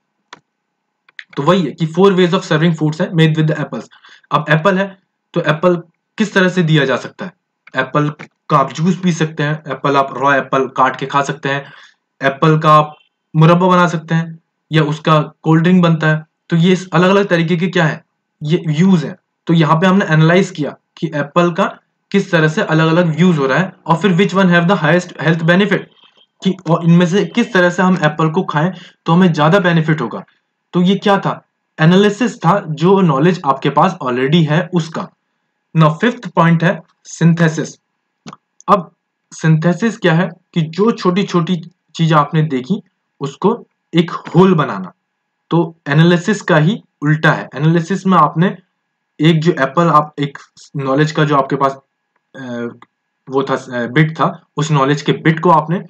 S2: तो वही है कि four ways of serving foods है मेड विद एप्पल्स। अब एप्पल है तो एप्पल किस तरह से दिया जा सकता है? एप्पल का आप जूस पी सकते हैं, एप्पल आप रॉ एप्पल काट के खा सकते हैं, एप्पल का आप मुरब्बा बना सकते हैं, या उसका कोल्ड ड्रिंक बनता है। तो ये अलग अलग तरीके के क्या है, ये यूज है। तो यहाँ पे हमने एनालाइज किया कि एप्पल का किस तरह से अलग अलग यूज हो रहा है, और फिर which one have the highest health benefit, कि और इनमें से किस तरह से हम एप्पल को खाएं तो हमें ज्यादा बेनिफिट होगा। तो ये क्या था? एनालिसिस था, जो नॉलेज आपके पास ऑलरेडी है उसका। नाउ फिफ्थ पॉइंट है सिंथेसिस। अब सिंथेसिस क्या है कि जो छोटी छोटी चीजें आपने देखी उसको एक होल बनाना। तो एनालिसिस का ही उल्टा है। एनालिसिस में आपने एक जो एप्पल, आप एक नॉलेज का जो आपके पास वो था बिट था, उस नॉलेज के बिट को आपने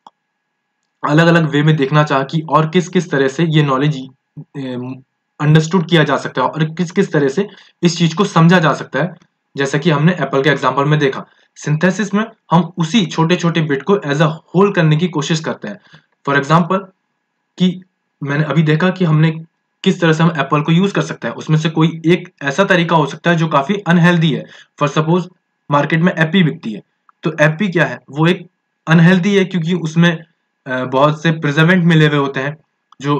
S2: अलग अलग वे में देखना चाहा कि और किस किस तरह से ये नॉलेज अंडरस्टूड किया जा सकता है और किस किस तरह से इस चीज को समझा जा सकता है। जैसा कि हमने एप्पल के एग्जांपल में देखा, सिंथेसिस में हम उसी छोटे छोटे बिट को एज अ होल करने की कोशिश करते हैं। फॉर एग्जांपल कि मैंने अभी देखा कि हमने किस तरह से हम एप्पल को यूज कर सकते हैं, उसमें से कोई एक ऐसा तरीका हो सकता है जो काफी अनहेल्दी है। फॉर सपोज मार्केट में एप्पी बिकती है, तो एप्पी क्या है, वो एक अनहेल्दी है क्योंकि उसमें बहुत से प्रिजर्वेंट मिले हुए होते हैं जो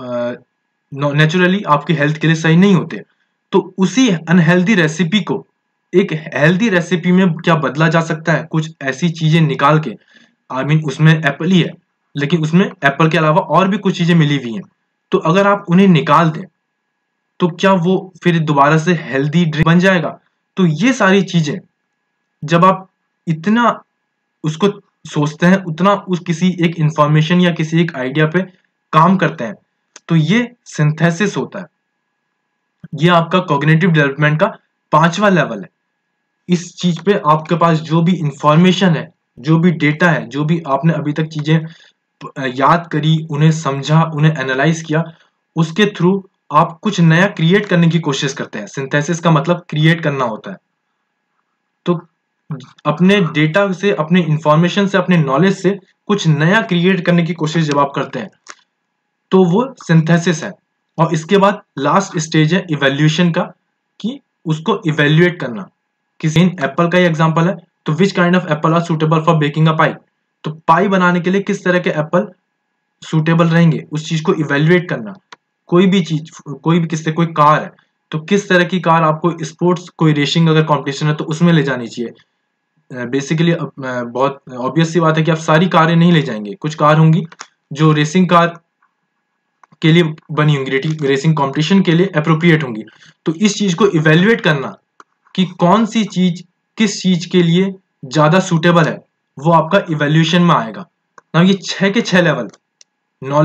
S2: नेचुरली आपकी हेल्थ के लिए सही नहीं होते। तो उसी अनहेल्दी रेसिपी को एक हेल्दी रेसिपी में क्या बदला जा सकता है, कुछ ऐसी चीजें निकाल के। आई मीन उसमें एप्पल ही है, लेकिन उसमें एप्पल के अलावा और भी कुछ चीजें मिली हुई हैं। तो अगर आप उन्हें निकाल दें तो क्या वो फिर दोबारा से हेल्दी ड्रिंक बन जाएगा? तो ये सारी चीजें जब आप इतना उसको सोचते हैं, उतना उस किसी एक इंफॉर्मेशन या किसी एक आइडिया पे काम करते हैं, तो ये सिंथेसिस होता है। ये आपका कॉग्निटिव डेवलपमेंट का पांचवा लेवल है। इस चीज पे आपके पास जो भी इंफॉर्मेशन है, जो भी डेटा है, जो भी आपने अभी तक चीजें याद करी, उन्हें समझा, उन्हें एनालाइज किया, उसके थ्रू आप कुछ नया क्रिएट करने की कोशिश करते हैं। सिंथेसिस का मतलब क्रिएट करना होता है। तो अपने डेटा से, अपने इंफॉर्मेशन से, अपने नॉलेज से कुछ नया क्रिएट करने की कोशिश जब आप करते हैं तो वो सिंथेसिस है। और इसके बाद लास्ट स्टेज है इवैल्यूएशन का, कि उसको इवैल्यूएट करना। किसी एप्पल का ही एग्जांपल है, तो which kind of apple are suitable for baking a pie. तो पाई बनाने के लिए किस तरह के एप्पल सुटेबल रहेंगे, उस चीज को इवैल्यूएट करना। कोई भी चीज, कोई भी किससे, कोई कार है तो किस तरह की कार आपको स्पोर्ट्स, कोई रेसिंग अगर कंपटीशन है तो उसमें ले जानी चाहिए। बेसिकली बहुत ऑब्वियस सी बात है कि आप सारी कारें नहीं ले जाएंगे, कुछ कार होंगी जो रेसिंग कार के लिए बनी होंगी, रेसिंग कंपटीशन के लिए अप्रोप्रिएट होंगी। तो इस चीज को इवैल्यूएट करना कि कौन सी चीज किस चीज के लिए ज्यादा सूटेबल है, वो आपका इवैल्यूएशन में आएगा ना। ये छह के छह लेवल, नॉलेज,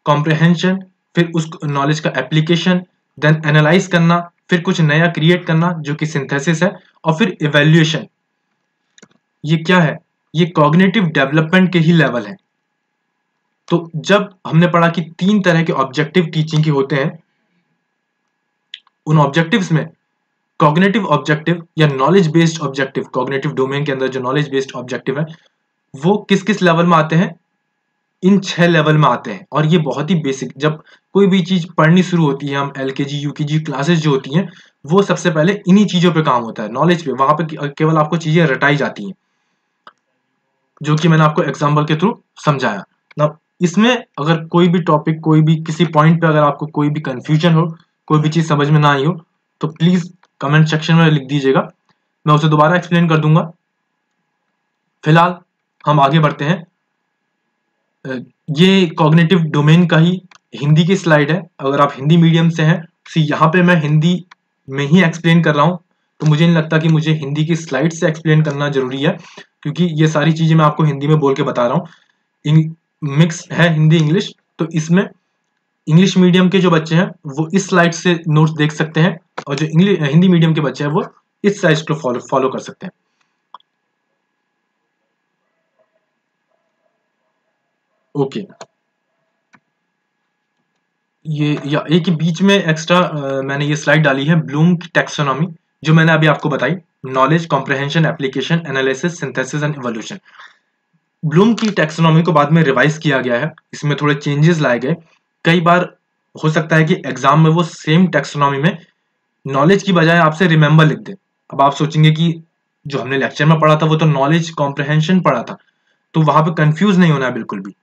S2: कॉम्प्रिहेंशन, फिर उस नॉलेज का एप्लीकेशन, देन एनालाइज करना, फिर कुछ नया क्रिएट करना जो कि सिंथेसिस है, और फिर इवेल्युएशन। ये क्या है? ये कॉग्निटिव डेवलपमेंट के ही लेवल है। तो जब हमने पढ़ा कि तीन तरह के ऑब्जेक्टिव टीचिंग के होते हैं, उन ऑब्जेक्टिव्स में कॉग्निटिव ऑब्जेक्टिव या knowledge based objective, cognitive domain के अंदर जो नॉलेज बेस्ड ऑब्जेक्टिव है वो किस किस लेवल में आते हैं? इन छह लेवल में आते हैं। और ये बहुत ही बेसिक, जब कोई भी चीज पढ़नी शुरू होती है, हम एलकेजी यूकेजी क्लासेस जो होती हैं वो सबसे पहले इन्हीं चीजों पे काम होता है, नॉलेज पे। वहां पे केवल आपको चीजें रटाई जाती हैं, जो कि मैंने आपको एग्जाम्पल के थ्रू समझाया ना। इसमें अगर कोई भी टॉपिक, कोई भी किसी पॉइंट पे अगर आपको कोई भी कंफ्यूजन हो, कोई भी चीज समझ में ना आई हो, तो प्लीज कमेंट सेक्शन में लिख दीजिएगा, मैं उसे दोबारा एक्सप्लेन कर दूंगा। फिलहाल हम आगे बढ़ते हैं। ये कॉग्निटिव डोमेन का ही हिंदी की स्लाइड है। अगर आप हिंदी मीडियम से हैं, सी यहाँ पे मैं हिंदी में ही एक्सप्लेन कर रहा हूँ, तो मुझे नहीं लगता कि मुझे हिंदी की स्लाइड से एक्सप्लेन करना जरूरी है, क्योंकि ये सारी चीजें मैं आपको हिंदी में बोल के बता रहा हूँ। मिक्स है हिंदी इंग्लिश, तो इसमें इंग्लिश मीडियम के जो बच्चे हैं वो इस स्लाइड से नोट्स देख सकते हैं, और जो इंग्लिश हिंदी मीडियम के बच्चे हैं वो इस स्लाइड को फॉलो फॉलो कर सकते हैं। Okay okay. ये या एक बीच में एक्स्ट्रा मैंने ये स्लाइड डाली है, ब्लूम की टैक्सोनॉमी, जो मैंने अभी आपको बताई, knowledge, comprehension, application, analysis, synthesis and evolution. Bloom की टैक्सोनॉमी को बाद में रिवाइज किया गया है, इसमें थोड़े चेंजेस लाए गए। कई बार हो सकता है कि एग्जाम में वो सेम टैक्सोनॉमी में नॉलेज की बजाय आपसे रिमेंबर लिख दे। अब आप सोचेंगे कि जो हमने लेक्चर में पढ़ा था वो तो नॉलेज कॉम्प्रिहेंशन पढ़ा था, तो वहां पे कंफ्यूज नहीं होना है बिल्कुल भी।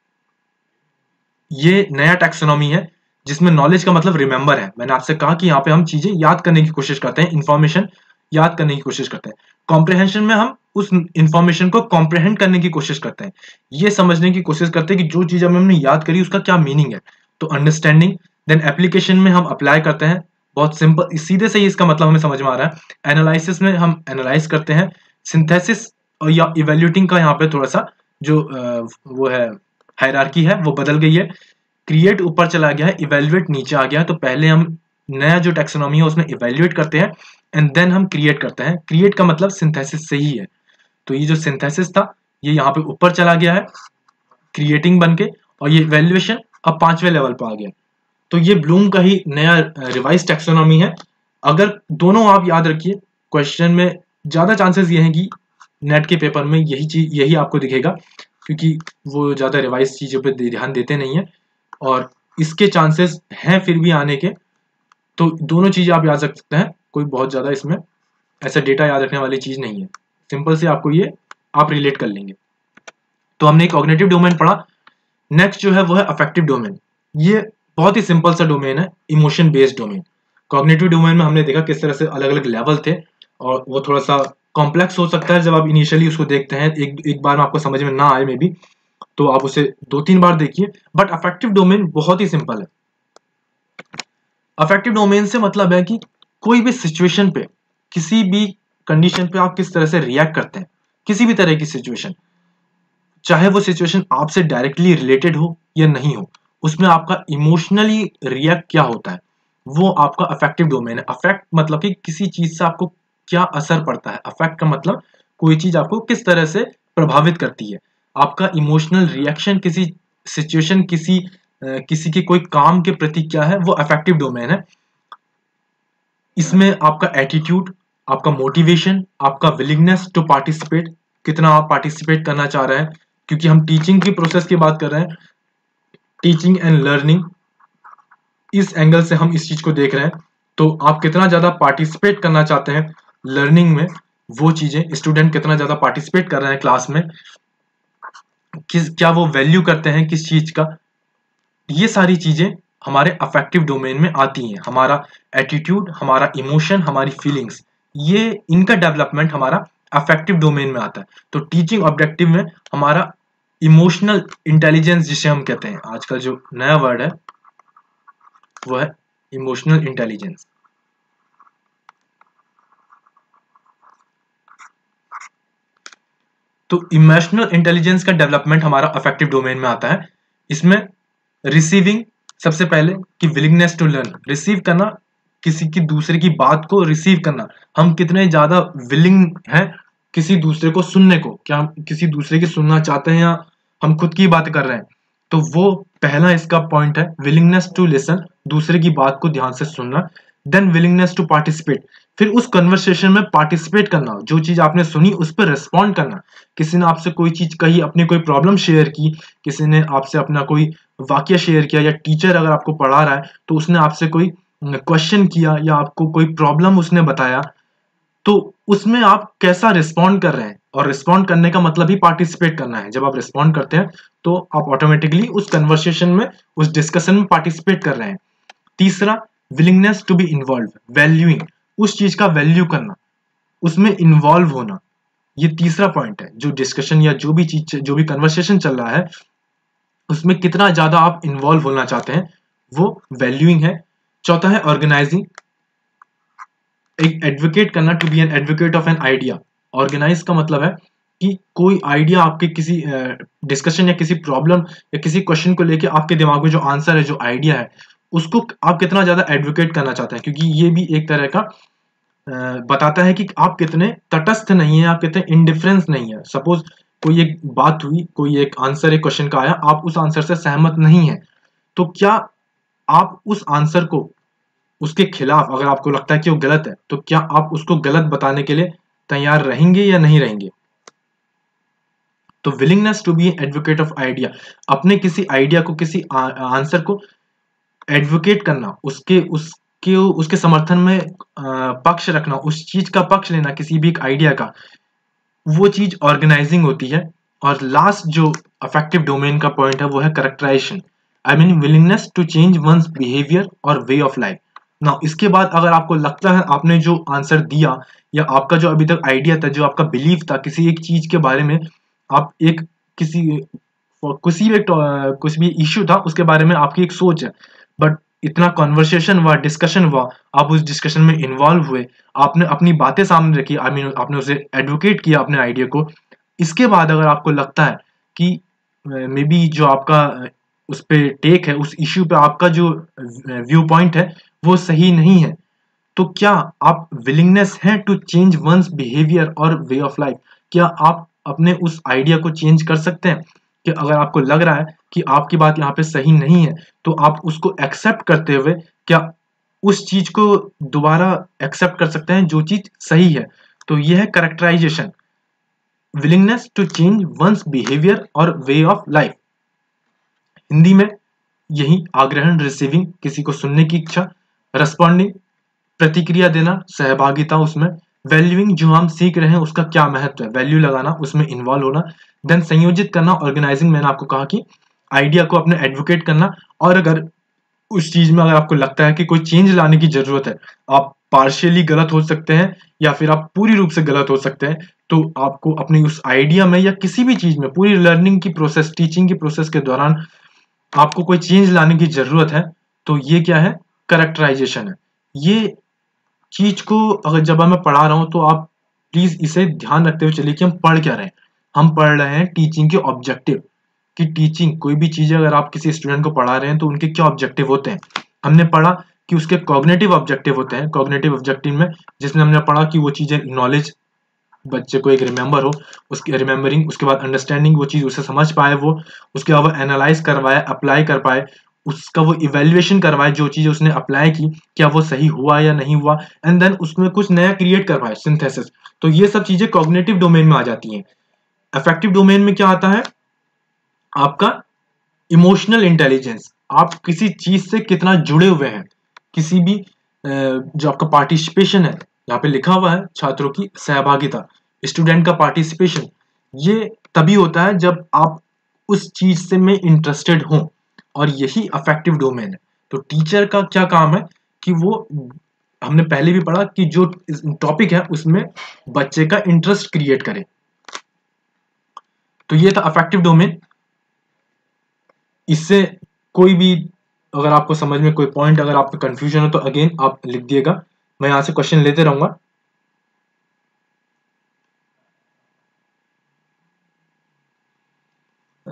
S2: ये नया टैक्सोनॉमी है जिसमें नॉलेज का मतलब रिमेंबर है। मैंने आपसे कहा कि यहाँ पे हम चीजें याद करने की कोशिश करते हैं, इंफॉर्मेशन याद करने की कोशिश करते हैं। कॉम्प्रिहेंशन में हम उस इंफॉर्मेशन को कॉम्प्रिहेंड करने की कोशिश करते हैं, ये समझने की कोशिश करते हैं कि जो चीज हमने याद करी उसका क्या मीनिंग है, तो अंडरस्टैंडिंग। देन एप्लीकेशन में हम अप्लाई करते हैं, बहुत सिंपल, सीधे से ही इसका मतलब हमें समझ में आ रहा है। एनालिसिस में हम एनालाइज करते हैं। सिंथेसिस और या इवेल्यूटिंग का यहाँ पे थोड़ा सा जो वो है हायरार्की है वो बदल गई है। क्रिएट ऊपर चला गया है, इवेल्युएट नीचे आ गया है। तो पहले हम नया जो टैक्सोनॉमी है उसमें इवेल्युएट करते हैं एंड देन हम क्रिएट करते हैं। क्रिएट का मतलब सिंथेसिस से ही है, तो ये जो सिंथेसिस था ये यहाँ पे ऊपर चला गया है क्रिएटिंग बन के, और ये इवेल्युएशन अब पांचवें लेवल पर आ गया। तो ये ब्लूम का ही नया रिवाइज टैक्सोनॉमी है। अगर दोनों आप याद रखिए, क्वेश्चन में ज्यादा चांसेस ये हैं कि नेट के पेपर में यही चीज यही आपको दिखेगा, क्योंकि वो ज्यादा रिवाइज चीजों पे ध्यान देते नहीं है, और इसके चांसेस हैं फिर भी आने के। तो दोनों चीजें आप याद रख सकते हैं, कोई बहुत ज्यादा इसमें ऐसा डेटा याद रखने वाली चीज नहीं है, सिंपल से आपको ये आप रिलेट कर लेंगे। तो हमने कॉग्निटिव डोमेन पढ़ा। नेक्स्ट जो है वो है अफेक्टिव डोमेन। ये बहुत ही सिंपल सा डोमेन है, emotion based domain. Cognitive domain में हमने देखा किस तरह से अलग अलग लेवल थे, और वो थोड़ा सा कॉम्प्लेक्स हो सकता है जब आप इनिशियली उसको देखते हैं, एक एक बार में आपको समझ में ना आए मे बी, तो आप उसे दो तीन बार देखिए। बट अफेक्टिव डोमेन बहुत ही सिंपल है। अफेक्टिव डोमेन से मतलब है कि कोई भी सिचुएशन पे, किसी भी कंडीशन पे आप किस तरह से रिएक्ट करते हैं, किसी भी तरह की सिचुएशन, चाहे वो सिचुएशन आपसे डायरेक्टली रिलेटेड हो या नहीं हो, उसमें आपका इमोशनली रिएक्ट क्या होता है, वो आपका अफेक्टिव डोमेन है। अफेक्ट मतलब कि किसी चीज से आपको क्या असर पड़ता है, अफेक्ट का मतलब कोई चीज आपको किस तरह से प्रभावित करती है। आपका इमोशनल रिएक्शन किसी सिचुएशन, किसी uh, किसी के कोई काम के प्रति क्या है, वो अफेक्टिव डोमेन है। इसमें आपका एटीट्यूड, आपका मोटिवेशन, आपका विलिंगनेस टू पार्टिसिपेट, कितना आप पार्टिसिपेट करना चाह रहे हैं, क्योंकि हम टीचिंग की प्रोसेस की बात कर रहे हैं, टीचिंग एंड लर्निंग, इस एंगल से हम इस चीज को देख रहे हैं। तो आप कितना ज्यादा पार्टिसिपेट करना चाहते हैं लर्निंग में, वो चीजें, स्टूडेंट कितना ज्यादा पार्टिसिपेट कर रहे हैं क्लास में, किस क्या वो वैल्यू करते हैं किस चीज का, ये सारी चीजें हमारे अफेक्टिव डोमेन में आती हैं। हमारा एटीट्यूड, हमारा इमोशन, हमारी फीलिंग्स, ये इनका डेवलपमेंट हमारा अफेक्टिव डोमेन में आता है। तो टीचिंग ऑब्जेक्टिव में हमारा इमोशनल इंटेलिजेंस, जिसे हम कहते हैं, आजकल जो नया वर्ड है वो है इमोशनल इंटेलिजेंस। तो इमोशनल इंटेलिजेंस का डेवलपमेंट हमारा अफेक्टिव डोमेन में आता है। इसमें रिसीविंग, सबसे पहले कि विलिंगनेस टू लर्न, रिसीव करना, किसी की दूसरे की बात को रिसीव करना, हम कितने ज्यादा विलिंग हैं किसी दूसरे को सुनने को, क्या हम किसी दूसरे की सुनना चाहते हैं या हम खुद की बात कर रहे हैं। तो वो पहला इसका पॉइंट है, विलिंगनेस टू लिसन, दूसरे की बात को ध्यान से सुनना। देन विलिंगनेस टू पार्टिसिपेट, फिर उस कन्वर्सेशन में पार्टिसिपेट करना, जो चीज आपने सुनी उस पर रिस्पॉन्ड करना। किसी ने आपसे कोई चीज कही, अपनी कोई प्रॉब्लम शेयर की, किसी ने आपसे अपना कोई वाक्य शेयर किया, या टीचर अगर आपको पढ़ा रहा है तो उसने आपसे कोई क्वेश्चन किया या आपको कोई प्रॉब्लम उसने बताया, तो उसमें आप कैसा रिस्पॉन्ड कर रहे हैं। और रिस्पॉन्ड करने का मतलब ही पार्टिसिपेट करना है। जब आप रिस्पॉन्ड करते हैं तो आप ऑटोमेटिकली उस कन्वर्सेशन में, उस डिस्कशन में पार्टिसिपेट कर रहे हैं। तीसरा, willingness to be involve, valuing, उस चीज का वैल्यू करना, उसमें इन्वॉल्व होना। ये तीसरा पॉइंट है, जो डिस्कशन या जो भी चीज, जो भी कन्वर्सेशन चल रहा है उसमें कितना ज्यादा आप इन्वॉल्व होना चाहते हैं, वो वैल्यूइंग है। चौथा है ऑर्गेनाइजिंग, एक एडवोकेट करना, to be an advocate of an idea. Organise का मतलब है कि कोई आइडिया आपके किसी डिस्कशन या किसी प्रॉब्लम या किसी क्वेश्चन को लेके आपके दिमाग में जो आंसर है, जो आइडिया है, उसको आप कितना ज्यादा एडवोकेट करना चाहते हैं। क्योंकि ये भी एक तरह का अ, बताता है कि आप कितने तटस्थ नहीं है, आप कितने इंडिफरेंस नहीं है। सपोज कोई एक बात हुई, कोई एक आंसर एक क्वेश्चन का आया, आप उस आंसर से सहमत नहीं है, तो क्या आप उस आंसर को, उसके खिलाफ अगर आपको लगता है कि वो गलत है, तो क्या आप उसको गलत बताने के लिए तैयार रहेंगे या नहीं रहेंगे। तो willingness to be advocate of idea, अपने किसी आइडिया को, किसी आंसर को एडवोकेट करना, उसके उसके उसके समर्थन में आ, पक्ष रखना, उस चीज का पक्ष लेना, किसी भी एक आइडिया का, वो चीज ऑर्गेनाइजिंग होती है। और लास्ट जो अफेक्टिव डोमेन का पॉइंट है वो है characterisation, I mean willingness to change one's behaviour और वे ऑफ लाइफ। ना इसके बाद अगर आपको लगता है आपने जो आंसर दिया, या आपका जो अभी तक आइडिया था, जो आपका बिलीफ था किसी एक चीज के बारे में, आप एक किसी किसी भी एक टॉ- कुछ भी इश्यू था उसके बारे में आपकी एक सोच है, बट इतना कॉन्वर्सेशन हुआ, डिस्कशन हुआ, आप उस डिस्कशन में इन्वॉल्व हुए, आपने अपनी बातें सामने रखी, आई मीन आपने उसे एडवोकेट किया अपने आइडिया को। इसके बाद अगर आपको लगता है कि मे बी जो आपका अ, उस पे टेक है, उस इश्यू पे आपका जो व्यू पॉइंट है वो सही नहीं है, तो क्या आप विलिंगनेस है टू चेंज वंस बिहेवियर और वे ऑफ लाइफ। क्या आप अपने उस आइडिया को चेंज कर सकते हैं, कि अगर आपको लग रहा है कि आपकी बात यहाँ पे सही नहीं है, तो आप उसको एक्सेप्ट करते हुए क्या उस चीज को दोबारा एक्सेप्ट कर सकते हैं जो चीज सही है। तो यह है characterisation, willingness to change one's behaviour और वे ऑफ लाइफ। हिंदी में यही आग्रहण, रिसीविंग, किसी को सुनने की इच्छा, रेस्पॉन्डिंग, प्रतिक्रिया देना, सहभागिता उसमें, वैल्यूइंग, जो हम सीख रहे हैं उसका क्या महत्व है, वैल्यू लगाना, उसमें इन्वॉल्व होना, देन संयोजित करना, ऑर्गेनाइजिंग, मैंने आपको कहा कि आइडिया को अपने एडवोकेट करना। और अगर उस चीज में अगर आपको लगता है कि कोई चेंज लाने की जरूरत है, आप पार्शियली गलत हो सकते हैं या फिर आप पूरी रूप से गलत हो सकते हैं, तो आपको अपनी उस आइडिया में या किसी भी चीज में, पूरी लर्निंग की प्रोसेस, टीचिंग की प्रोसेस के दौरान आपको कोई चेंज लाने की जरूरत है, तो ये क्या है, करेक्टराइजेशन है। ये चीज को अगर जब मैं पढ़ा रहा हूं तो आप प्लीज इसे ध्यान रखते हुए चलिए कि हम पढ़ क्या रहे हैं। हम पढ़ रहे हैं टीचिंग के ऑब्जेक्टिव, कि टीचिंग कोई भी चीज अगर आप किसी स्टूडेंट को पढ़ा रहे हैं तो उनके क्या ऑब्जेक्टिव होते हैं। हमने पढ़ा कि उसके कॉग्निटिव ऑब्जेक्टिव होते हैं। कॉग्निटिव ऑब्जेक्टिव में जिसमें हमने पढ़ा कि वो चीजें, नॉलेज, बच्चे को एक रिमेंबर हो, उसकी रिमेंबरिंग, उसके बाद अंडरस्टैंडिंग, वो चीज उसे समझ पाए, वो उसके बाद एनालाइज करवाए, अप्लाई कर पाए, उसका वो इवेल्युएशन करवाए, जो चीज उसने अप्लाई की क्या वो सही हुआ या नहीं हुआ, एंड देन उसमें कुछ नया क्रिएट करवाए, सिंथेसिस। तो ये सब चीजें कॉग्निटिव डोमेन में आ जाती हैं। अफेक्टिव डोमेन में क्या आता है, आपका इमोशनल इंटेलिजेंस, आप किसी चीज से कितना जुड़े हुए हैं, किसी भी अ, जो आपका पार्टिसिपेशन है, यहाँ पे लिखा हुआ है छात्रों की सहभागिता, स्टूडेंट का पार्टिसिपेशन, ये तभी होता है जब आप उस चीज से में इंटरेस्टेड हो, और यही अफेक्टिव डोमेन है। तो टीचर का क्या काम है कि वो, हमने पहले भी पढ़ा कि जो टॉपिक है उसमें बच्चे का इंटरेस्ट क्रिएट करे। तो ये था अफेक्टिव डोमेन। इससे कोई भी, अगर आपको समझ में कोई पॉइंट, अगर आपको कंफ्यूजन हो तो अगेन आप लिख दिएगा, मैं यहां से क्वेश्चन लेते रहूंगा।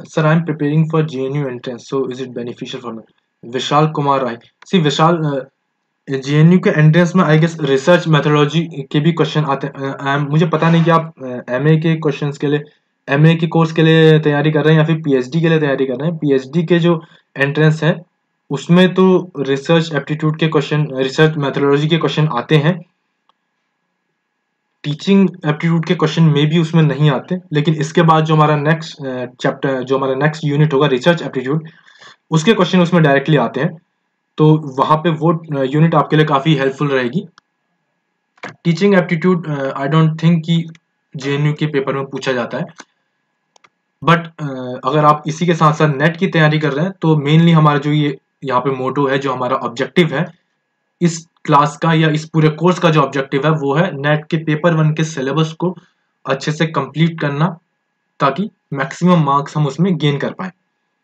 S2: Sir I am preparing for J N U entrance, so is it beneficial for me? Vishal Kumar Rai, see Vishal, J N U के एंट्रेंस में आई गेस रिसर्च मेथोडोलॉजी के भी क्वेश्चन आते हैं। uh, मुझे पता नहीं कि आप एम ए के क्वेश्चंस के लिए, एम ए के कोर्स के लिए तैयारी कर रहे हैं या फिर पीएचडी के लिए तैयारी कर रहे हैं। पीएचडी के जो एंट्रेंस है उसमें तो रिसर्च एप्टीट्यूड के क्वेश्चन, रिसर्च मेथोडोलॉजी के क्वेश्चन आते हैं। टीचिंग एप्टीट्यूड के क्वेश्चन में भी उसमें नहीं आते, लेकिन इसके बाद जो हमारा नेक्स्ट चैप्टर, जो हमारा नेक्स्ट यूनिट होगा रिसर्च एप्टीट्यूड, उसके क्वेश्चन उसमें डायरेक्टली आते हैं। तो वहां पे वो यूनिट आपके लिए काफ़ी हेल्पफुल रहेगी। Teaching aptitude I don't think कि J N U के पेपर में पूछा जाता है, बट uh, अगर आप इसी के साथ साथ नेट की तैयारी कर रहे हैं तो मेनली हमारा जो ये यहाँ पे मोटो है, जो हमारा ऑब्जेक्टिव है इस क्लास का या इस पूरे कोर्स का, जो ऑब्जेक्टिव है वो है नेट के पेपर वन के सिलेबस को अच्छे से कंप्लीट करना, ताकि मैक्सिमम मार्क्स हम उसमें गेन कर पाए।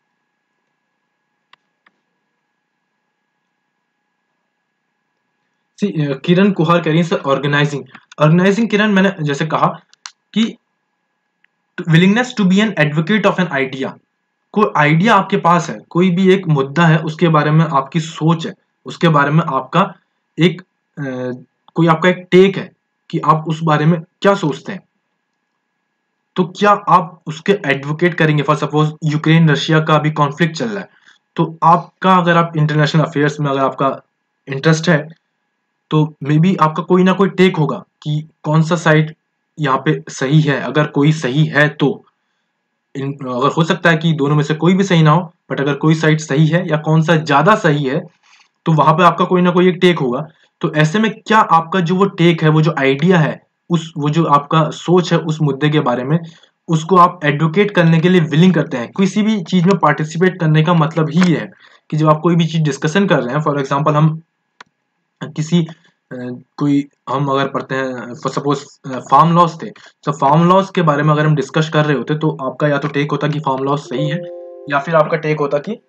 S2: किरण कुहार कह रही है सर ऑर्गेनाइजिंग, ऑर्गेनाइजिंग किरण, मैंने जैसे कहा कि willingness to be an advocate of an idea. कोई आइडिया आपके पास है, कोई भी एक मुद्दा है, उसके बारे में आपकी सोच है, उसके बारे में आपका एक आ, कोई आपका एक टेक है कि आप उस बारे में क्या सोचते हैं, तो क्या आप उसके एडवोकेट करेंगे। फॉर सपोज यूक्रेन रशिया का अभी कॉन्फ्लिक्ट चल रहा है, तो आपका, अगर आप इंटरनेशनल अफेयर्स में अगर आपका इंटरेस्ट है तो मे बी आपका कोई ना कोई टेक होगा कि कौन सा साइड यहाँ पे सही है। अगर कोई सही है तो इन, अगर हो सकता है कि दोनों में से कोई भी सही ना हो, बट अगर कोई साइड सही है या कौन सा ज्यादा सही है तो वहां पे आपका कोई ना कोई एक टेक होगा। तो ऐसे में क्या आपका जो वो टेक है, वो जो आइडिया है, उस वो जो आपका सोच है उस मुद्दे के बारे में, उसको आप एडवोकेट करने के लिए विलिंग करते हैं। किसी भी चीज में पार्टिसिपेट करने का मतलब ही है कि जब आप कोई भी चीज डिस्कशन कर रहे हैं, फॉर एग्जाम्पल हम किसी कोई हम अगर पढ़ते हैं, फॉर सपोज फार्म लॉस थे, तो फार्म लॉस के बारे में अगर हम डिस्कस कर रहे होते तो आपका या तो टेक होता कि फार्म लॉस सही है, या फिर आपका टेक होता कि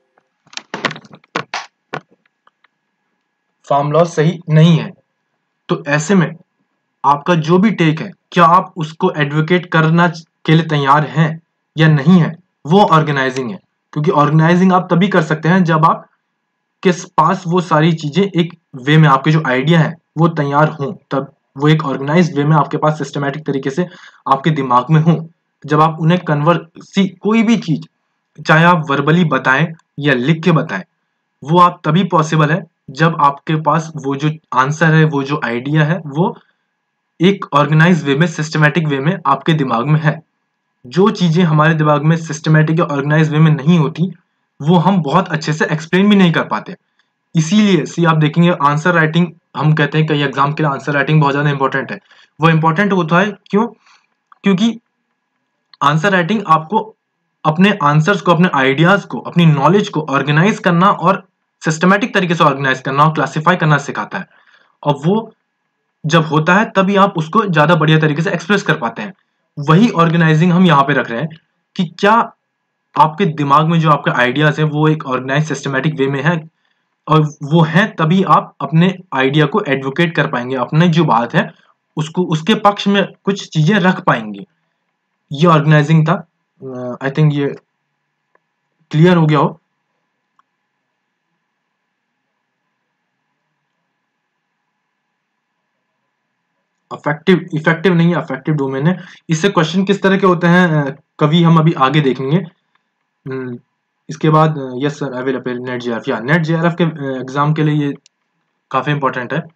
S2: फार्म लॉस सही नहीं है। तो ऐसे में आपका जो भी टेक है, क्या आप उसको एडवोकेट करना के लिए तैयार हैं या नहीं है, वो ऑर्गेनाइजिंग है। क्योंकि ऑर्गेनाइजिंग आप तभी कर सकते हैं जब आप के पास वो सारी चीजें एक वे में, आपके जो आइडिया है वो तैयार हों, तब वो एक ऑर्गेनाइज्ड वे में आपके पास सिस्टमैटिक तरीके से आपके दिमाग में हो। जब आप उन्हें कन्वर्ट, सी कोई भी चीज चाहे आप वर्बली बताएं या लिख के बताएं, वो आप तभी पॉसिबल है जब आपके पास वो जो आंसर है, वो जो आइडिया है, वो एक ऑर्गेनाइज वे में, सिस्टमैटिक वे में आपके दिमाग में है। जो चीजें हमारे दिमाग में सिस्टमैटिक या ऑर्गेनाइज वे में नहीं होती, वो हम बहुत अच्छे से एक्सप्लेन भी नहीं कर पाते। इसीलिए सी आप देखेंगे आंसर राइटिंग, हम कहते हैं कई एग्जाम के लिए आंसर राइटिंग बहुत ज्यादा इंपॉर्टेंट है। वो इंपॉर्टेंट होता है क्यों? क्योंकि आंसर राइटिंग आपको अपने आंसर्स को, अपने आइडियाज को, अपनी नॉलेज को ऑर्गेनाइज करना और सिस्टमैटिक तरीके से ऑर्गेनाइज करना और क्लासिफाई करना सिखाता है। और वो जब होता है तभी आप उसको ज्यादा बढ़िया तरीके से एक्सप्रेस कर पाते हैं। वही ऑर्गेनाइजिंग हम यहाँ पे रख रहे हैं कि क्या आपके दिमाग में जो आपके आइडियाज है वो एक ऑर्गेनाइज सिस्टमैटिक वे में है, और वो है तभी आप अपने आइडिया को एडवोकेट कर पाएंगे, अपने जो बात है उसको, उसके पक्ष में कुछ चीजें रख पाएंगे। ये ऑर्गेनाइजिंग था। आई थिंक ये क्लियर हो गया हो। अफेक्टिव, इफेक्टिव नहीं है, अफेक्टिव डोमेन है। इससे क्वेश्चन किस तरह के होते हैं कभी हम अभी आगे देखेंगे। इसके बाद yes sir I will appear NET JRF, या नेट जेआरएफ के एग्जाम के लिए ये काफी इंपॉर्टेंट है।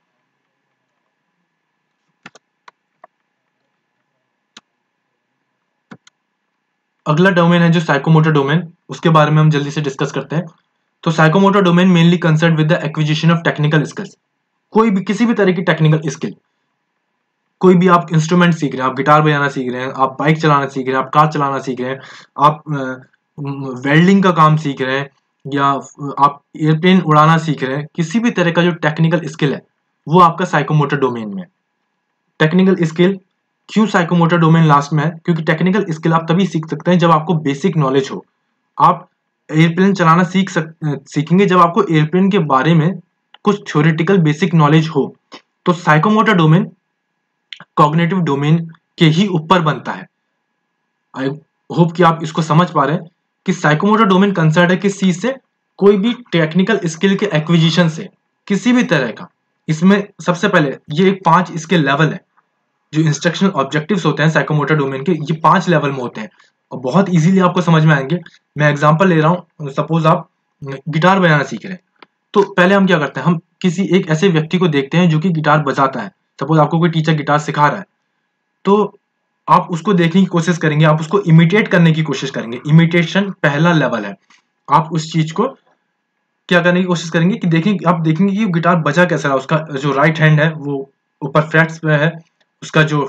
S2: अगला डोमेन है जो साइकोमोटर डोमेन, उसके बारे में हम जल्दी से डिस्कस करते हैं। तो psychomotor domain mainly concern with the acquisition of technical skills. कोई भी, किसी भी तरह की टेक्निकल स्किल, कोई भी आप इंस्ट्रूमेंट सीख रहे हैं, आप गिटार बजाना सीख रहे हैं, आप बाइक चलाना सीख रहे हैं, आप कार चलाना सीख रहे हैं, आप वेल्डिंग का काम सीख रहे हैं, या आप एयरप्लेन उड़ाना सीख रहे हैं, किसी भी तरह का जो टेक्निकल स्किल है वो आपका साइकोमोटर डोमेन में है। टेक्निकल स्किल क्यों साइकोमोटर डोमेन लास्ट में है? क्योंकि टेक्निकल स्किल आप तभी सीख सकते हैं जब आपको बेसिक नॉलेज हो। आप एयरप्लेन चलाना सीख सक सीखेंगे जब आपको एयरप्लेन के बारे में कुछ थ्योरेटिकल बेसिक नॉलेज हो। तो साइकोमोटर डोमेन कॉग्निटिव डोमेन के ही ऊपर बनता है। आई होप कि आप इसको समझ पा रहे हैं कि साइकोमोटर डोमेन कंसर्न है किस चीज से, कोई भी टेक्निकल स्किल के एक्विजिशन से, किसी भी तरह का। इसमें सबसे पहले ये एक पांच इसके लेवल है, जो इंस्ट्रक्शनल ऑब्जेक्टिव्स होते हैं साइकोमोटर डोमेन के, ये पांच लेवल में होते हैं और बहुत इजीली आपको समझ में आएंगे। मैं एग्जांपल ले रहा हूँ, सपोज आप गिटार बजाना सीख रहे हैं, तो पहले हम क्या करते हैं, हम किसी एक ऐसे व्यक्ति को देखते हैं जो कि गिटार बजाता है। सपोज आपको कोई टीचर गिटार सिखा रहा है, तो आप उसको देखने की कोशिश करेंगे, आप उसको इमिटेट करने की कोशिश करेंगे। इमिटेशन पहला लेवल है। आप उस चीज को क्या करने की कोशिश करेंगे कि देखेंगे, आप देखेंगे कि गिटार बजा कैसा रहा, उसका जो राइट हैंड है वो ऊपर फ्रेट्स पे है, उसका जो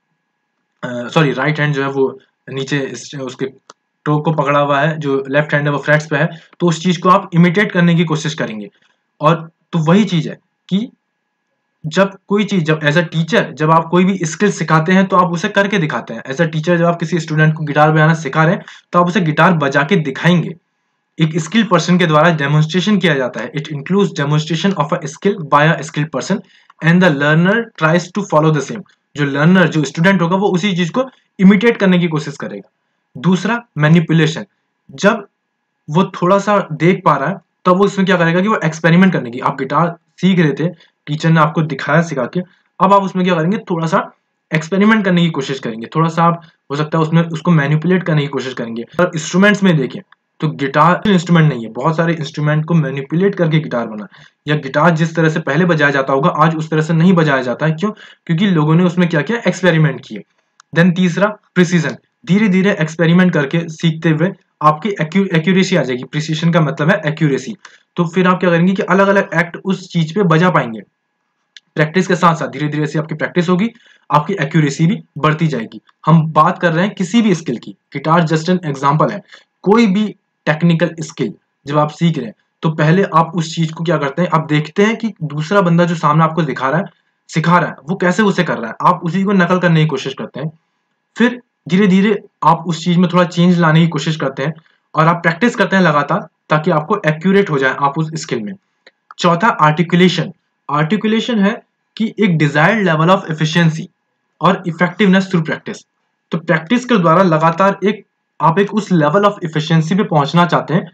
S2: सॉरी राइट हैंड जो है वो नीचे उसके टो को पकड़ा हुआ है, जो लेफ्ट हैंड है वो फ्रेट्स पे है। तो उस चीज को आप इमिटेट करने की कोशिश करेंगे। और तो वही चीज है कि जब कोई चीज, जब एज अ टीचर जब आप कोई भी स्किल सिखाते हैं तो आप उसे करके दिखाते हैं। एज अ टीचर जब आप किसी स्टूडेंट को गिटार बजाना सिखा रहे हैं तो आप उसे गिटार बजा के दिखाएंगे। एक स्किल पर्सन के द्वारा डेमोन्स्ट्रेशन किया जाता है। It includes demonstration of a skill by a skilled person and the learner tries to follow the same. जो लर्नर, जो स्टूडेंट होगा, वो उसी चीज को इमिटेट करने की कोशिश करेगा। दूसरा मैनिपुलेशन, जब वो थोड़ा सा देख पा रहा है तब वो इसमें क्या करेगा कि वो एक्सपेरिमेंट करने की, आप गिटार सीख रहे थे, टीचर ने आपको दिखाया सिखा के, अब आप उसमें क्या करेंगे, थोड़ा सा एक्सपेरिमेंट करने की कोशिश करेंगे, थोड़ा सा आप हो सकता है उसमें उसको मैनिपुलेट करने की कोशिश करेंगे। और इंस्ट्रूमेंट्स में देखें तो गिटार इंस्ट्रूमेंट नहीं है, बहुत सारे इंस्ट्रूमेंट को मैनिपुलेट करके गिटार बना, या गिटार जिस तरह से पहले बजाया जाता होगा आज उस तरह से नहीं बजाया जाता है। क्यों? क्योंकि लोगों ने उसमें क्या किया, एक्सपेरिमेंट किए। देन तीसरा प्रिसीजन, धीरे धीरे एक्सपेरिमेंट करके सीखते हुए आपकी एक्यूरेसी आ जाएगी। प्रिसीजन का मतलब है एक्यूरेसी। तो फिर आप क्या करेंगे कि अलग अलग एक्ट उस चीज पे बजा पाएंगे। प्रैक्टिस के साथ साथ धीरे धीरे से आपकी प्रैक्टिस होगी, आपकी एक्यूरेसी भी बढ़ती जाएगी। हम बात कर रहे हैं किसी भी स्किल की, गिटार जस्ट एन एग्जांपल है। कोई भी टेक्निकल स्किल जब आप सीख रहे हैं तो पहले आप उस चीज को क्या करते हैं, आप देखते हैं कि दूसरा बंदा जो सामने आपको दिखा रहा है, सिखा रहा है, वो कैसे उसे कर रहा है, आप उसी को नकल करने की कोशिश करते हैं। फिर धीरे धीरे आप उस चीज में थोड़ा चेंज लाने की कोशिश करते हैं और आप प्रैक्टिस करते हैं लगातार, ताकि आपको एक्यूरेट हो जाए आप उस स्किल में। चौथा आर्टिकुलेशन। आर्टिकुलेशन है कि एक डिजायर्ड लेवल ऑफ एफिशिएंसी और इफेक्टिवनेस थ्रू प्रैक्टिस। तो प्रैक्टिस के द्वारा लगातार एक आप एक उस लेवल ऑफ एफिशिएंसी पे पहुंचना चाहते हैं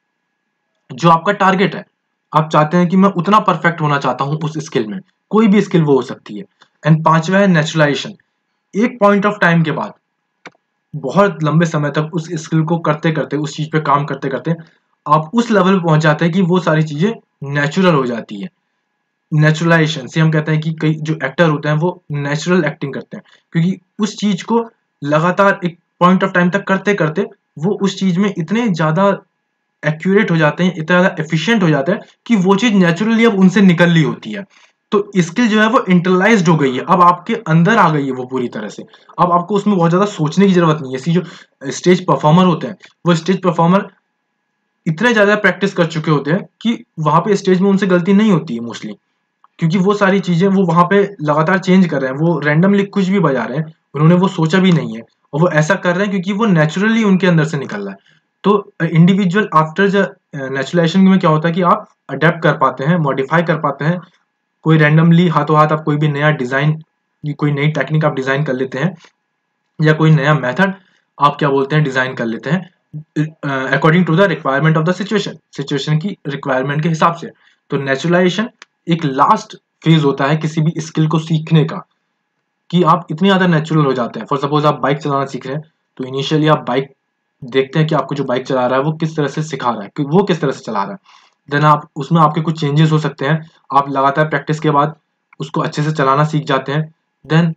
S2: जो आपका टारगेट है। आप चाहते हैं कि मैं उतना परफेक्ट होना चाहता हूं उस स्किल में, कोई भी स्किल वो हो सकती है। एंड पांचवा है नेचुरलाइजेशन। एक पॉइंट ऑफ टाइम के बाद बहुत लंबे समय तक उस स्किल को करते करते, उस चीज पे काम करते करते आप उस लेवल पे पहुंच जाते हैं कि वो सारी चीजें नेचुरल हो जाती है। नेचुरलाइजेशन से हम कहते हैं कि कई जो एक्टर होते हैं वो नेचुरल एक्टिंग करते हैं, क्योंकि उस चीज को लगातार एक पॉइंट ऑफ टाइम तक करते करते वो उस चीज में इतने ज्यादा एक्यूरेट हो जाते हैं, इतना ज्यादा एफिशिएंट हो जाते हैं कि वो चीज नेचुरली अब उनसे निकल ली होती है। तो स्किल जो है वो इंटरलाइज्ड हो गई है, अब आपके अंदर आ गई है वो पूरी तरह से। अब आपको उसमें बहुत ज्यादा सोचने की जरूरत नहीं है। ऐसी जो स्टेज परफॉर्मर होते हैं, वो स्टेज परफॉर्मर इतने ज्यादा प्रैक्टिस कर चुके होते हैं कि वहां पे स्टेज में उनसे गलती नहीं होती है मोस्टली, क्योंकि वो सारी चीजें वो वहां पे लगातार चेंज कर रहे हैं। वो रैंडमली कुछ भी बजा रहे हैं, उन्होंने वो सोचा भी नहीं है, और वो ऐसा कर रहे हैं क्योंकि वो नेचुरली उनके अंदर से निकल रहा है। तो इंडिविजुअल आफ्टर द नेचुरलाइजेशन में क्या होता है कि आप अडेप्ट कर पाते हैं, मॉडिफाई कर पाते हैं। कोई रैंडमली हाथों हाथ आप कोई भी नया डिजाइन, कोई नई टेक्निक आप डिजाइन कर लेते हैं, या कोई नया मेथड आप क्या बोलते हैं डिजाइन कर लेते हैं according to the requirement of the situation, situation की रिक्वायरमेंट के हिसाब से। तो नेचुरलाइजेशन एक लास्ट फेज होता है किसी भी स्किल को सीखने का, कि आप इतने ज्यादा नेचुरल हो जाते हैं। फॉर सपोज आप बाइक चलाना सीख रहे हैं, तो इनिशियली आप बाइक देखते हैं कि आपको जो बाइक चला रहा है वो किस तरह से सिखा रहा है, कि वो किस तरह से चला रहा है। देन आप उसमें आपके कुछ चेंजेस हो सकते हैं, आप लगातार प्रैक्टिस के बाद उसको अच्छे से चलाना सीख जाते हैं। देन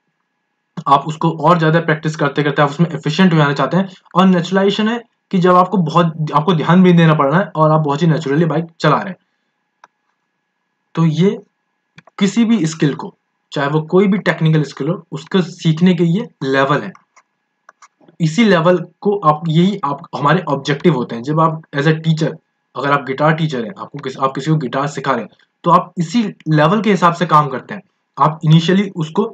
S2: आप उसको और ज्यादा प्रैक्टिस करते करते आप उसमें एफिशिएंट हो जाना चाहते हैं। और नेचुरलाइजेशन है कि जब आपको बहुत आपको ध्यान भी देना पड़ रहा है और आप बहुत ही नेचुरली बाइक चला रहे हैं। तो ये किसी भी स्किल को, चाहे वो कोई भी टेक्निकल स्किल हो, उसको सीखने के ये लेवल है। इसी लेवल को आप, यही आप हमारे ऑब्जेक्टिव होते हैं। जब आप एज अ टीचर, अगर आप गिटार टीचर हैं, आपको किस आप किसी को गिटार सिखा रहे हैं, तो आप इसी लेवल के हिसाब से काम करते हैं। आप इनिशियली उसको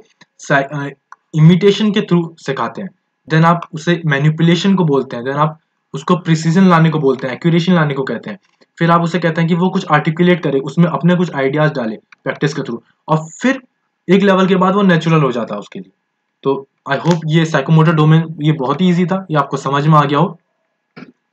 S2: इमिटेशन के थ्रू सिखाते हैं, देन आप उसे मैनिपुलेशन को बोलते हैं, देन आप उसको प्रिसीजन लाने को बोलते हैं, एक्यूरेशन लाने को कहते हैं। फिर आप उसे कहते हैं कि वो कुछ आर्टिकुलेट करे, उसमें अपने कुछ आइडियाज डाले प्रैक्टिस के थ्रू, और फिर एक लेवल के बाद वो नेचुरल हो जाता है उसके लिए। तो आई होप ये साइकोमोटर डोमेन ये बहुत ही ईजी था, ये आपको समझ में आ गया हो।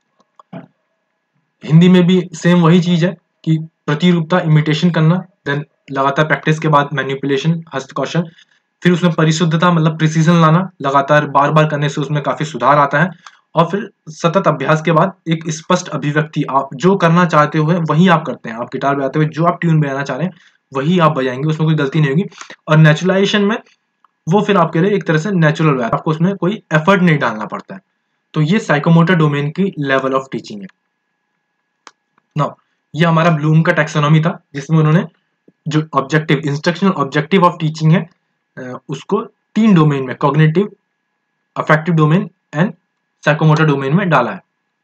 S2: हिंदी में भी सेम वही चीज है कि प्रतिरूपता, इमिटेशन करना, देन लगातार प्रैक्टिस के बाद मैनिपुलेशन, हस्तकौशल, फिर उसमें परिशुद्धता मतलब प्रिसीजन लाना, लगातार बार बार करने से उसमें काफी सुधार आता है, और फिर सतत अभ्यास के बाद एक स्पष्ट अभिव्यक्ति, आप जो करना चाहते हो वही आप करते हैं। आप गिटार बजाते हुए जो आप ट्यून बजाना चाह रहे हैं वही आप बजाएंगे, उसमें कोई गलती नहीं होगी। और नेचुरलाइजेशन में वो फिर आपके लिए एक तरह से नेचुरल है, आपको उसमें कोई एफर्ट नहीं डालना पड़ता है। तो ये साइकोमोटर डोमेन की लेवल ऑफ टीचिंग है। नाउ ये हमारा ब्लूम का टैक्सोनॉमी था, जिसमें उन्होंने जो objective, instructional objective of teaching है, उसको तीन डोमेन में, cognitive, affective domain and psychomotor domain में डाला है।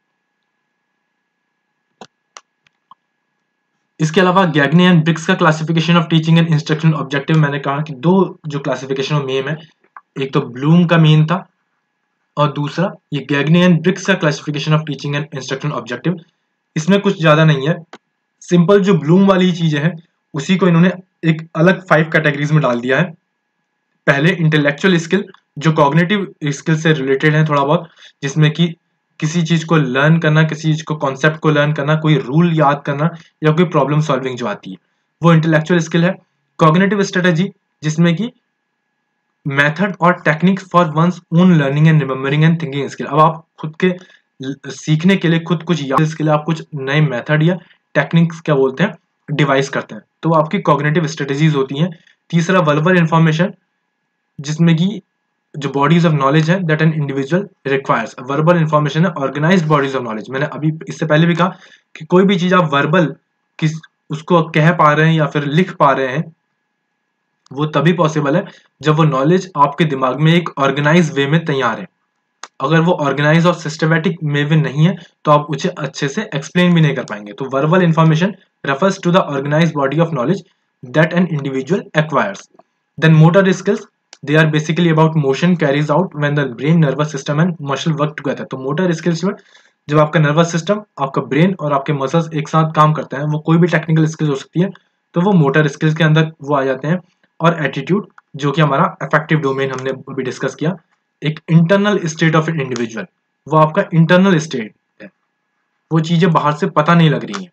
S2: इसके अलावा गैग्ने एंड ब्रिक्स का classification of teaching and instructional objective, मैंने कहा कि दो जो क्लासिफिकेशन ऑफ मेन है, एक तो ब्लूम का मेन था और दूसरा ये गैग्ने एंड ब्रिक्स का classification of teaching and instructional objective. इसमें कुछ ज्यादा नहीं है, सिंपल जो ब्लूम वाली चीजें हैं उसी को इन्होंने एक अलग फाइव कैटेगरीज में डाल दिया है। पहले इंटेलेक्चुअल स्किल, जो कॉग्निटिव स्किल से रिलेटेड है थोड़ा बहुत, जिसमें कि किसी चीज को लर्न करना, किसी चीज को कॉन्सेप्ट को लर्न करना, कोई रूल याद करना या कोई प्रॉब्लम सॉल्विंग जो आती है, वो इंटेलेक्चुअल स्किल है। कॉग्निटिव स्ट्रेटेजी, जिसमें कि मेथड और techniques for one's own learning and remembering and thinking skill. अब आप खुद के सीखने के लिए, खुद कुछ याद के लिए आप कुछ नए मेथड या टेक्निक्स क्या बोलते हैं डिवाइस करते हैं, तो वो आपकी कॉग्निटिव स्ट्रेटेजीज होती हैं। तीसरा वर्बल इंफॉर्मेशन, जिसमें कि जो बॉडीज ऑफ नॉलेज है that an individual requires. Verbal information है ऑर्गेनाइज्ड बॉडीज ऑफ नॉलेज। मैंने अभी इससे पहले भी कहा कि कोई भी चीज आप वर्बल किस उसको कह पा रहे हैं या फिर लिख पा रहे हैं, वो तभी पॉसिबल है जब वो नॉलेज आपके दिमाग में एक ऑर्गेनाइज वे में तैयार है। अगर वो ऑर्गेनाइज और सिस्टमैटिक वे में नहीं है तो आप उसे अच्छे से एक्सप्लेन भी नहीं कर पाएंगे। तो verbal information refers to the organised body of knowledge that an individual acquires. Then motor skills, they are basically about motion carries out when the brain, nervous system and muscle work together। तो मोटर स्किल्स में जब आपका नर्वस सिस्टम, आपका ब्रेन और आपके मसल्स एक साथ काम करते हैं, वो कोई भी टेक्निकल स्किल्स हो सकती है, तो वो मोटर स्किल्स के अंदर वो आ जाते हैं। और एटीट्यूड, जो कि हमारा अफेक्टिव डोमेन हमने अभी डिस्कस किया, एक internal state of an individual, वो आपका इंटरनल स्टेट है, वो चीजें बाहर से पता नहीं लग रही हैं।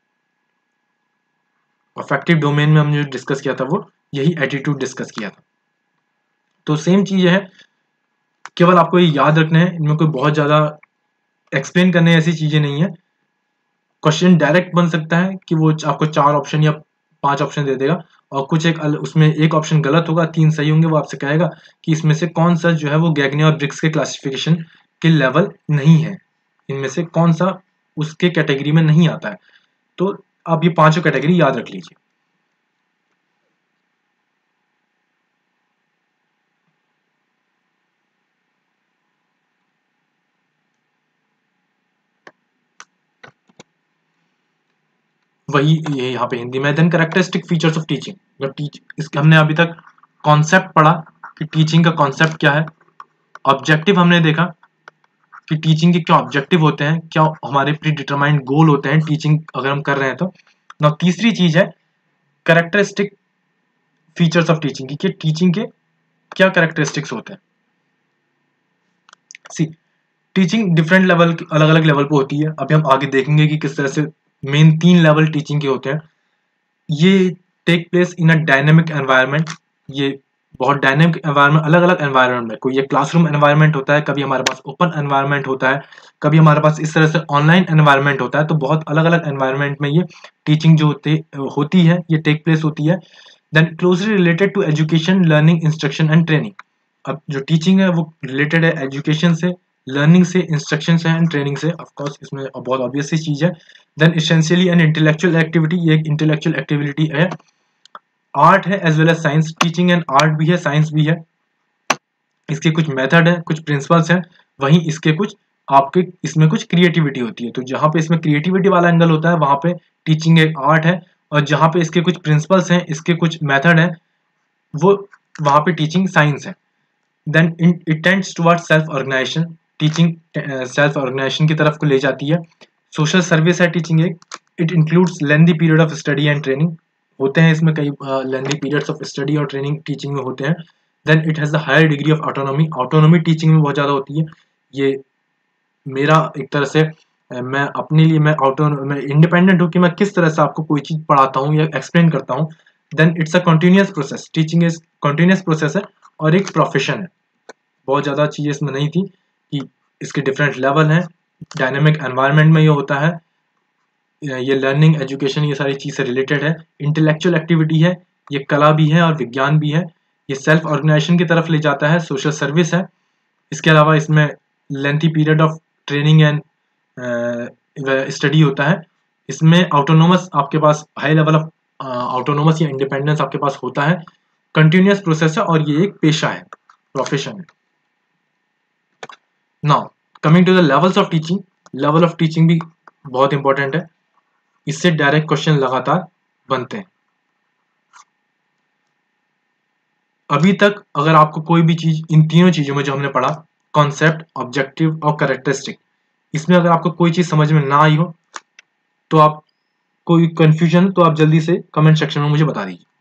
S2: अफेक्टिव डोमेन में हमने जो डिस्कस किया था वो यही एटीट्यूड डिस्कस किया था। तो सेम चीज है, केवल आपको ये याद रखना है, इनमें कोई बहुत ज्यादा एक्सप्लेन करने ऐसी चीजें नहीं है। क्वेश्चन डायरेक्ट बन सकता है कि वो आपको चार ऑप्शन या पांच ऑप्शन दे देगा और कुछ एक उसमें एक ऑप्शन गलत होगा, तीन सही होंगे, वो आपसे कहेगा कि इसमें से कौन सा जो है वो गैग्ने और ब्रिक्स के क्लासिफिकेशन के लेवल नहीं है, इनमें से कौन सा उसके कैटेगरी में नहीं आता है। तो आप ये पांचों कैटेगरी याद रख लीजिए। वही ये यहाँ पे हिंदी में। Then characteristic features of teaching, जब टीच इसके हमने अभी तक कॉन्सेप्ट पढ़ा कि टीचिंग का कॉन्सेप्ट क्या है। ऑब्जेक्टिव हमने देखा कि टीचिंग के क्या ऑब्जेक्टिव होते हैं, क्या हमारे प्री डिटरमाइंड गोल होते हैं टीचिंग अगर हम कर रहे हैं तो। ना तीसरी चीज है कैरेक्टरिस्टिक फीचर्स ऑफ टीचिंग की, टीचिंग के क्या कैरेक्टरिस्टिक्स होते हैं। सी टीचिंग डिफरेंट लेवल, अलग अलग लेवल पे होती है। अभी हम आगे देखेंगे कि किस तरह से मेन तीन लेवल टीचिंग के होते हैं। ये take place in a dynamic environment, ये बहुत डायनेमिक एनवायरनमेंट, अलग अलग एनवायरनमेंट में, कोई ये क्लासरूम एनवायरनमेंट होता है, कभी हमारे पास ओपन एनवायरनमेंट होता है, कभी हमारे पास इस तरह से ऑनलाइन एनवायरनमेंट होता है। तो बहुत अलग अलग एनवायरनमेंट में ये टीचिंग जो होती होती है ये टेक प्लेस होती है। Then closely related to education, learning, instruction and training. अब जो टीचिंग है वो रिलेटेड है एजुकेशन से, लर्निंग से, इंस्ट्रक्शन से एंड ट्रेनिंग से। ऑफ कोर्स इसमें बहुत ऑब्वियस सी चीज है। Then essentially an intellectual activity, ये एक इंटेलेक्चुअल एक्टिविटी है। आर्ट है as well as science, teaching and art भी है, साइंस भी है। इसके कुछ मेथड है, कुछ प्रिंसिपल्स हैं, वहीं इसके कुछ आपके इसमें कुछ क्रिएटिविटी होती है। तो जहाँ पे इसमें क्रिएटिविटी वाला एंगल होता है वहां पे टीचिंग एक आर्ट है, और जहाँ पे इसके कुछ प्रिंसिपल्स हैं, इसके कुछ मेथड है, वो वहां पे टीचिंग साइंस है। Then it tends towards self organisation, teaching self organisation की तरफ को ले जाती है। सोशल सर्विस है टीचिंग एक, it includes lengthy period of study and training, होते हैं इसमें कई लेंथी पीरियड्स ऑफ स्टडी और ट्रेनिंग टीचिंग में होते हैं। Then it has the higher degree of autonomy, autonomy teaching में बहुत ज़्यादा होती है। ये मेरा एक तरह से मैं अपने लिए मैं ऑटो मैं इंडिपेंडेंट हूँ कि मैं किस तरह से आपको कोई चीज़ पढ़ाता हूँ या एक्सप्लेन करता हूँ, then it's a continuous process. Teaching is continuous process है और एक प्रोफेशन है। बहुत ज़्यादा चीज़ें इसमें नहीं थी कि इसके डिफरेंट लेवल हैं, डायनेमिक एनवायरनमेंट में ये होता है, ये लर्निंग एजुकेशन ये सारी चीज़ से रिलेटेड है, इंटेलेक्चुअल एक्टिविटी है, ये कला भी है और विज्ञान भी है, ये सेल्फ ऑर्गेनाइजेशन की तरफ ले जाता है, सोशल सर्विस है। इसके अलावा इसमें lengthy period of training and study होता है। इसमें ऑटोनोमस आपके पास हाई लेवल ऑफ ऑटोनोमस या इंडिपेंडेंस आपके पास होता है। कंटिन्यूअस प्रोसेस है और ये एक पेशा है, प्रोफेशन है। Now coming to the levels of teaching, level of teaching भी बहुत इंपॉर्टेंट है, इससे डायरेक्ट क्वेश्चन लगातार बनते हैं। अभी तक अगर आपको कोई भी चीज इन तीनों चीजों में जो हमने पढ़ा, कॉन्सेप्ट, ऑब्जेक्टिव और कैरेक्टरिस्टिक, इसमें अगर आपको कोई चीज समझ में ना आई हो तो आप कोई कंफ्यूजन तो आप जल्दी से कमेंट सेक्शन में मुझे बता दीजिए।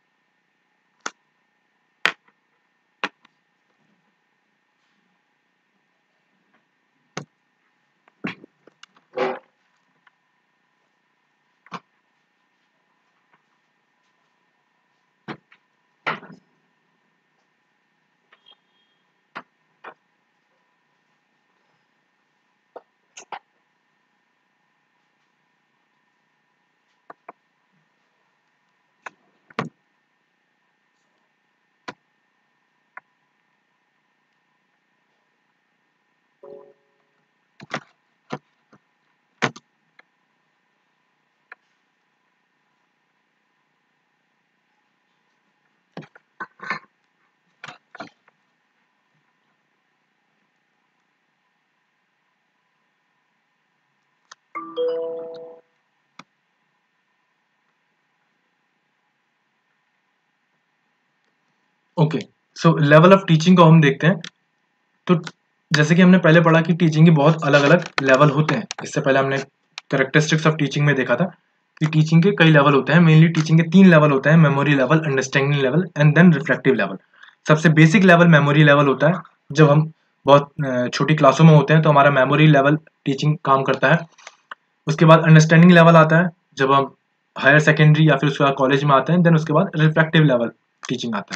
S2: Okay, so level of teaching को हम देखते हैं। तो जैसे कि हमने पहले पढ़ा कि टीचिंग के बहुत अलग अलग लेवल होते हैं। इससे पहले हमने कैरेक्टरिस्टिक्स ऑफ टीचिंग में देखा था कि टीचिंग के कई लेवल होते हैं। मेनली टीचिंग के तीन लेवल होते हैं, memory level, understanding level and then reflective level. सबसे बेसिक लेवल मेमोरी लेवल होता है। जब हम बहुत छोटी क्लासों में होते हैं तो हमारा मेमोरी लेवल टीचिंग काम करता है। उसके बाद अंडरस्टैंडिंग लेवल आता है जब हम हायर सेकेंडरी या फिर उसके बाद कॉलेज में आते हैं। देन उसके बाद रिफ्लेक्टिव लेवल टीचिंग आता है।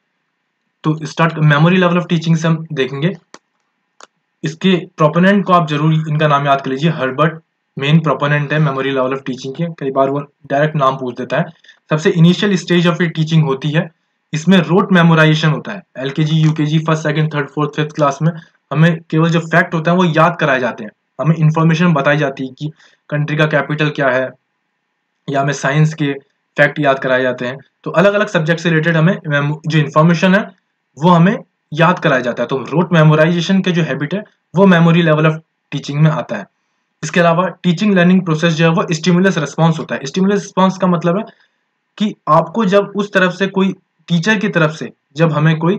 S2: तो start memory level of teaching से हम देखेंगे। इसके प्रोपोनेंट को आप जरूर इनका नाम याद कर लीजिए। हर्बर्ट मेन प्रोपोनेंट है मेमोरी लेवल ऑफ टीचिंग के, कई बार वो डायरेक्ट नाम पूछ देता है। सबसे इनिशियल स्टेज ऑफ ये टीचिंग होती है, इसमें रोट मेमोराइजेशन होता है। LKG, UKG, first, second, third, fourth, fifth class में हमें केवल जो फैक्ट होता है वो याद कराए जाते हैं। हमें इंफॉर्मेशन बताई जाती है कि कंट्री का कैपिटल क्या है, या हमें साइंस के फैक्ट याद कराए जाते हैं। तो अलग अलग सब्जेक्ट से रिलेटेड हमें जो इन्फॉर्मेशन है वो हमें याद कराया जाता है। तो रोट मेमोराइजेशन के जो हैबिट है वो मेमोरी लेवल ऑफ टीचिंग में आता है। इसके अलावा टीचिंग लर्निंग प्रोसेस जो है वो स्टिमुलस रिस्पॉन्स होता है। स्टिमुलस रिस्पॉन्स का मतलब है कि आपको जब उस तरफ से कोई टीचर की तरफ से जब हमें कोई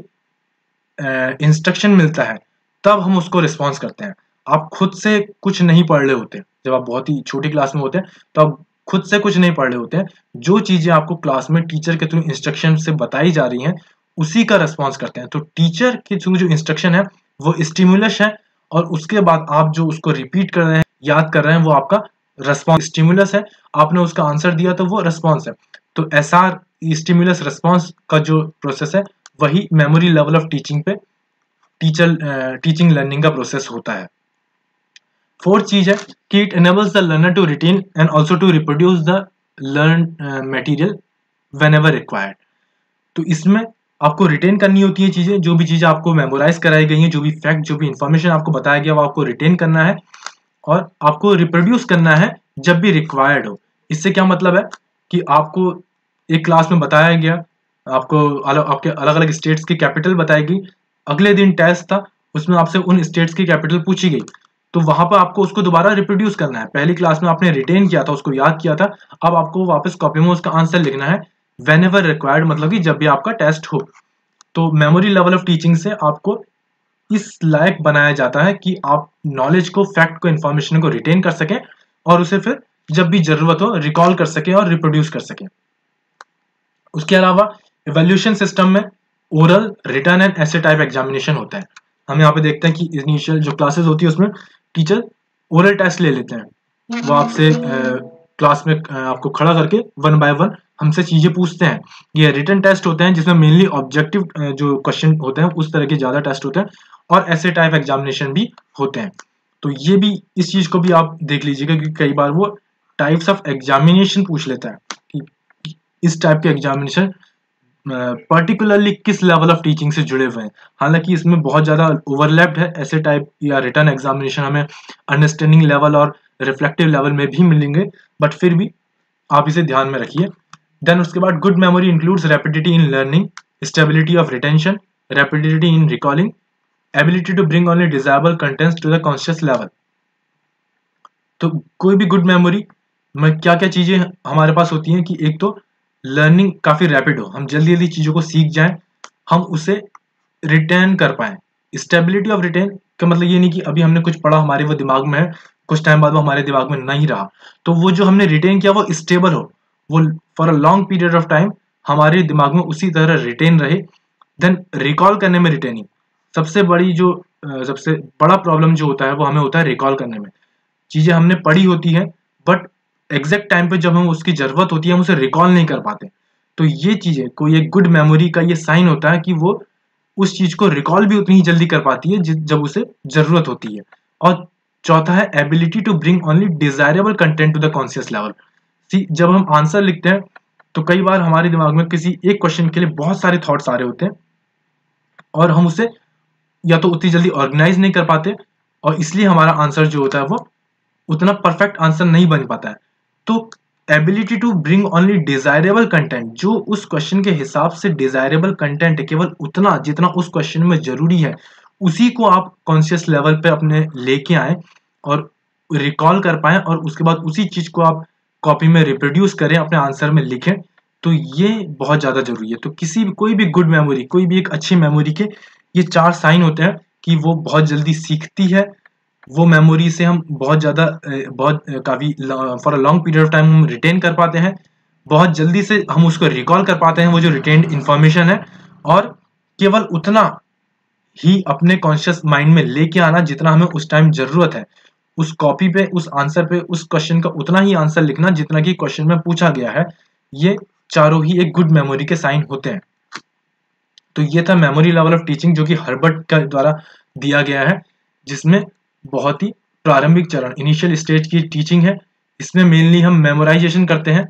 S2: इंस्ट्रक्शन मिलता है तब हम उसको रिस्पॉन्स करते हैं। आप खुद से कुछ नहीं पढ़ रहे होते। जब आप बहुत ही छोटी क्लास में होते हैं तो आप खुद से कुछ नहीं पढ़ रहे होते हैं। जो चीजें आपको क्लास में टीचर के थ्रू इंस्ट्रक्शन से बताई जा रही हैं उसी का रिस्पॉन्स करते हैं। तो टीचर के थ्रू जो इंस्ट्रक्शन है वो स्टिमुलस है और उसके बाद आप जो उसको रिपीट कर रहे हैं, याद कर रहे हैं, वो आपका रिस्पॉन्स स्टिमुलस है। आपने उसका आंसर दिया तो वो रिस्पॉन्स है। तो एस आर स्टिमुलस रिस्पॉन्स का जो प्रोसेस है वही मेमोरी लेवल ऑफ टीचिंग पे टीचर टीचिंग लर्निंग का प्रोसेस होता है। फोर्थ चीज है कि it enables the learner to retain and also to reproduce the learn material whenever required. तो इसमें आपको रिटेन करनी होती है चीजें, जो भी चीजें आपको मेमोराइज कराई गई हैं, जो भी फैक्ट, जो भी इंफॉर्मेशन आपको बताया गया वो आपको रिटेन करना है और आपको रिप्रोड्यूस करना है जब भी रिक्वायर्ड हो। इससे क्या मतलब है कि आपको एक क्लास में बताया गया, आपको अलग आपके अलग अलग स्टेट्स की कैपिटल बताई गई, अगले दिन टेस्ट था उसमें आपसे उन स्टेट्स की कैपिटल पूछी गई, तो वहां पर आपको उसको दोबारा रिप्रोड्यूस करना है। पहली क्लास में आपने रिटेन किया था, उसको याद किया था, अब आपको वापस कॉपी में उसका आंसर लिखना है वेन एवर रिक्वायर्ड, मतलब कि जब भी आपका टेस्ट हो। तो मेमोरी लेवल ऑफ टीचिंग से आपको इस लायक बनाया जाता है कि आप नॉलेज को, फैक्ट को, इंफॉर्मेशन को रिटेन कर सकें और उसे फिर जब भी जरूरत हो रिकॉल कर सकें और रिप्रोड्यूस कर सकें। उसके अलावा इवैल्यूएशन सिस्टम में oral, written and essay type examination होता है। हम यहाँ पे देखते हैं कि इनिशियल जो क्लासेस होती है उसमें टीचर ओरल टेस्ट ले लेते हैं, वो आपसे क्लास में अ, आपको खड़ा करके वन बाय वन हमसे चीजें पूछते हैं। ये रिटन टेस्ट होते हैं जिसमें मेनली ऑब्जेक्टिव जो क्वेश्चन होते हैं उस तरह के ज्यादा टेस्ट होते हैं, और ऐसे टाइप एग्जामिनेशन भी होते हैं। तो ये भी, इस चीज को भी आप देख लीजिएगा कि कई बार वो टाइप्स ऑफ एग्जामिनेशन पूछ लेता है कि इस टाइप के एग्जामिनेशन पर्टिकुलरली किस लेवल ऑफ टीचिंग से जुड़े हुए हैं। हालांकि इसमें बहुत ज़्यादा ओवरलैप्ड है, ऐसे टाइप या रिटर्न एग्जामिनेशन हमें अंडरस्टैंडिंग लेवल और रिफ्लेक्टिव लेवल में भी मिलेंगे, बट फिर भी आप इसे ध्यान में रखिए। देन उसके बाद good memory includes rapidity in learning, stability of retention, rapidity in recalling, ability to bring only desirable contents to the conscious level. तो कोई भी गुड मेमोरी में क्या क्या चीज़ें हमारे पास होती हैं कि एक तो लर्निंग काफ़ी रैपिड हो, हम जल्दी जल्दी चीज़ों को सीख जाएं, हम उसे रिटेन कर पाएं। स्टेबिलिटी ऑफ रिटेन का मतलब ये नहीं कि अभी हमने कुछ पढ़ा, हमारे वो दिमाग में है, कुछ टाइम बाद वो हमारे दिमाग में नहीं रहा, तो वो जो हमने रिटेन किया वो स्टेबल हो, वो for a long period of time हमारे दिमाग में उसी तरह रिटेन रहे। देन रिकॉल करने में रिटेनिंग, सबसे बड़ी जो अ, सबसे बड़ा प्रॉब्लम जो होता है वो हमें होता है रिकॉल करने में। चीज़ें हमने पढ़ी होती हैं बट एग्जैक्ट टाइम पे जब हम उसकी ज़रूरत होती है हम उसे रिकॉल नहीं कर पाते। तो ये चीज़ें, कोई एक गुड मेमोरी का ये साइन होता है कि वो उस चीज़ को रिकॉल भी उतनी ही जल्दी कर पाती है जि- जब उसे ज़रूरत होती है। और चौथा है ability to bring only desirable content to the conscious level. See जब हम आंसर लिखते हैं तो कई बार हमारे दिमाग में किसी एक क्वेश्चन के लिए बहुत सारे थॉट्स आ रहे होते हैं और हम उसे या तो उतनी जल्दी ऑर्गेनाइज नहीं कर पाते, और इसलिए हमारा आंसर जो होता है वो उतना परफेक्ट आंसर नहीं बन पाता है। तो ability to bring only desirable content, जो उस क्वेश्चन के हिसाब से डिजायरेबल कंटेंट है, केवल उतना जितना उस क्वेश्चन में जरूरी है, उसी को आप कॉन्शियस लेवल पे अपने लेके आए और रिकॉल कर पाए, और उसके बाद उसी चीज को आप कॉपी में रिप्रोड्यूस करें, अपने आंसर में लिखें। तो ये बहुत ज्यादा जरूरी है। तो किसी भी, कोई भी गुड मेमोरी, कोई भी एक अच्छी मेमोरी के ये चार साइन होते हैं कि वो बहुत जल्दी सीखती है, वो मेमोरी से हम बहुत ज़्यादा अ, बहुत अ, काफ़ी for a long period of time हम रिटेन कर पाते हैं, बहुत जल्दी से हम उसको रिकॉल कर पाते हैं वो जो रिटेन्ड इंफॉर्मेशन है, और केवल उतना ही अपने कॉन्शियस माइंड में लेके आना जितना हमें उस टाइम ज़रूरत है। उस कॉपी पे, उस आंसर पे, उस क्वेश्चन का उतना ही आंसर लिखना जितना कि क्वेश्चन में पूछा गया है। ये चारों ही एक गुड मेमोरी के साइन होते हैं। तो ये था मेमोरी लेवल ऑफ टीचिंग जो कि हर्बर्ट का द्वारा दिया गया है, जिसमें बहुत ही प्रारंभिक चरण, इनिशियल स्टेज की टीचिंग है। इसमें मेनली हम मेमोराइजेशन करते हैं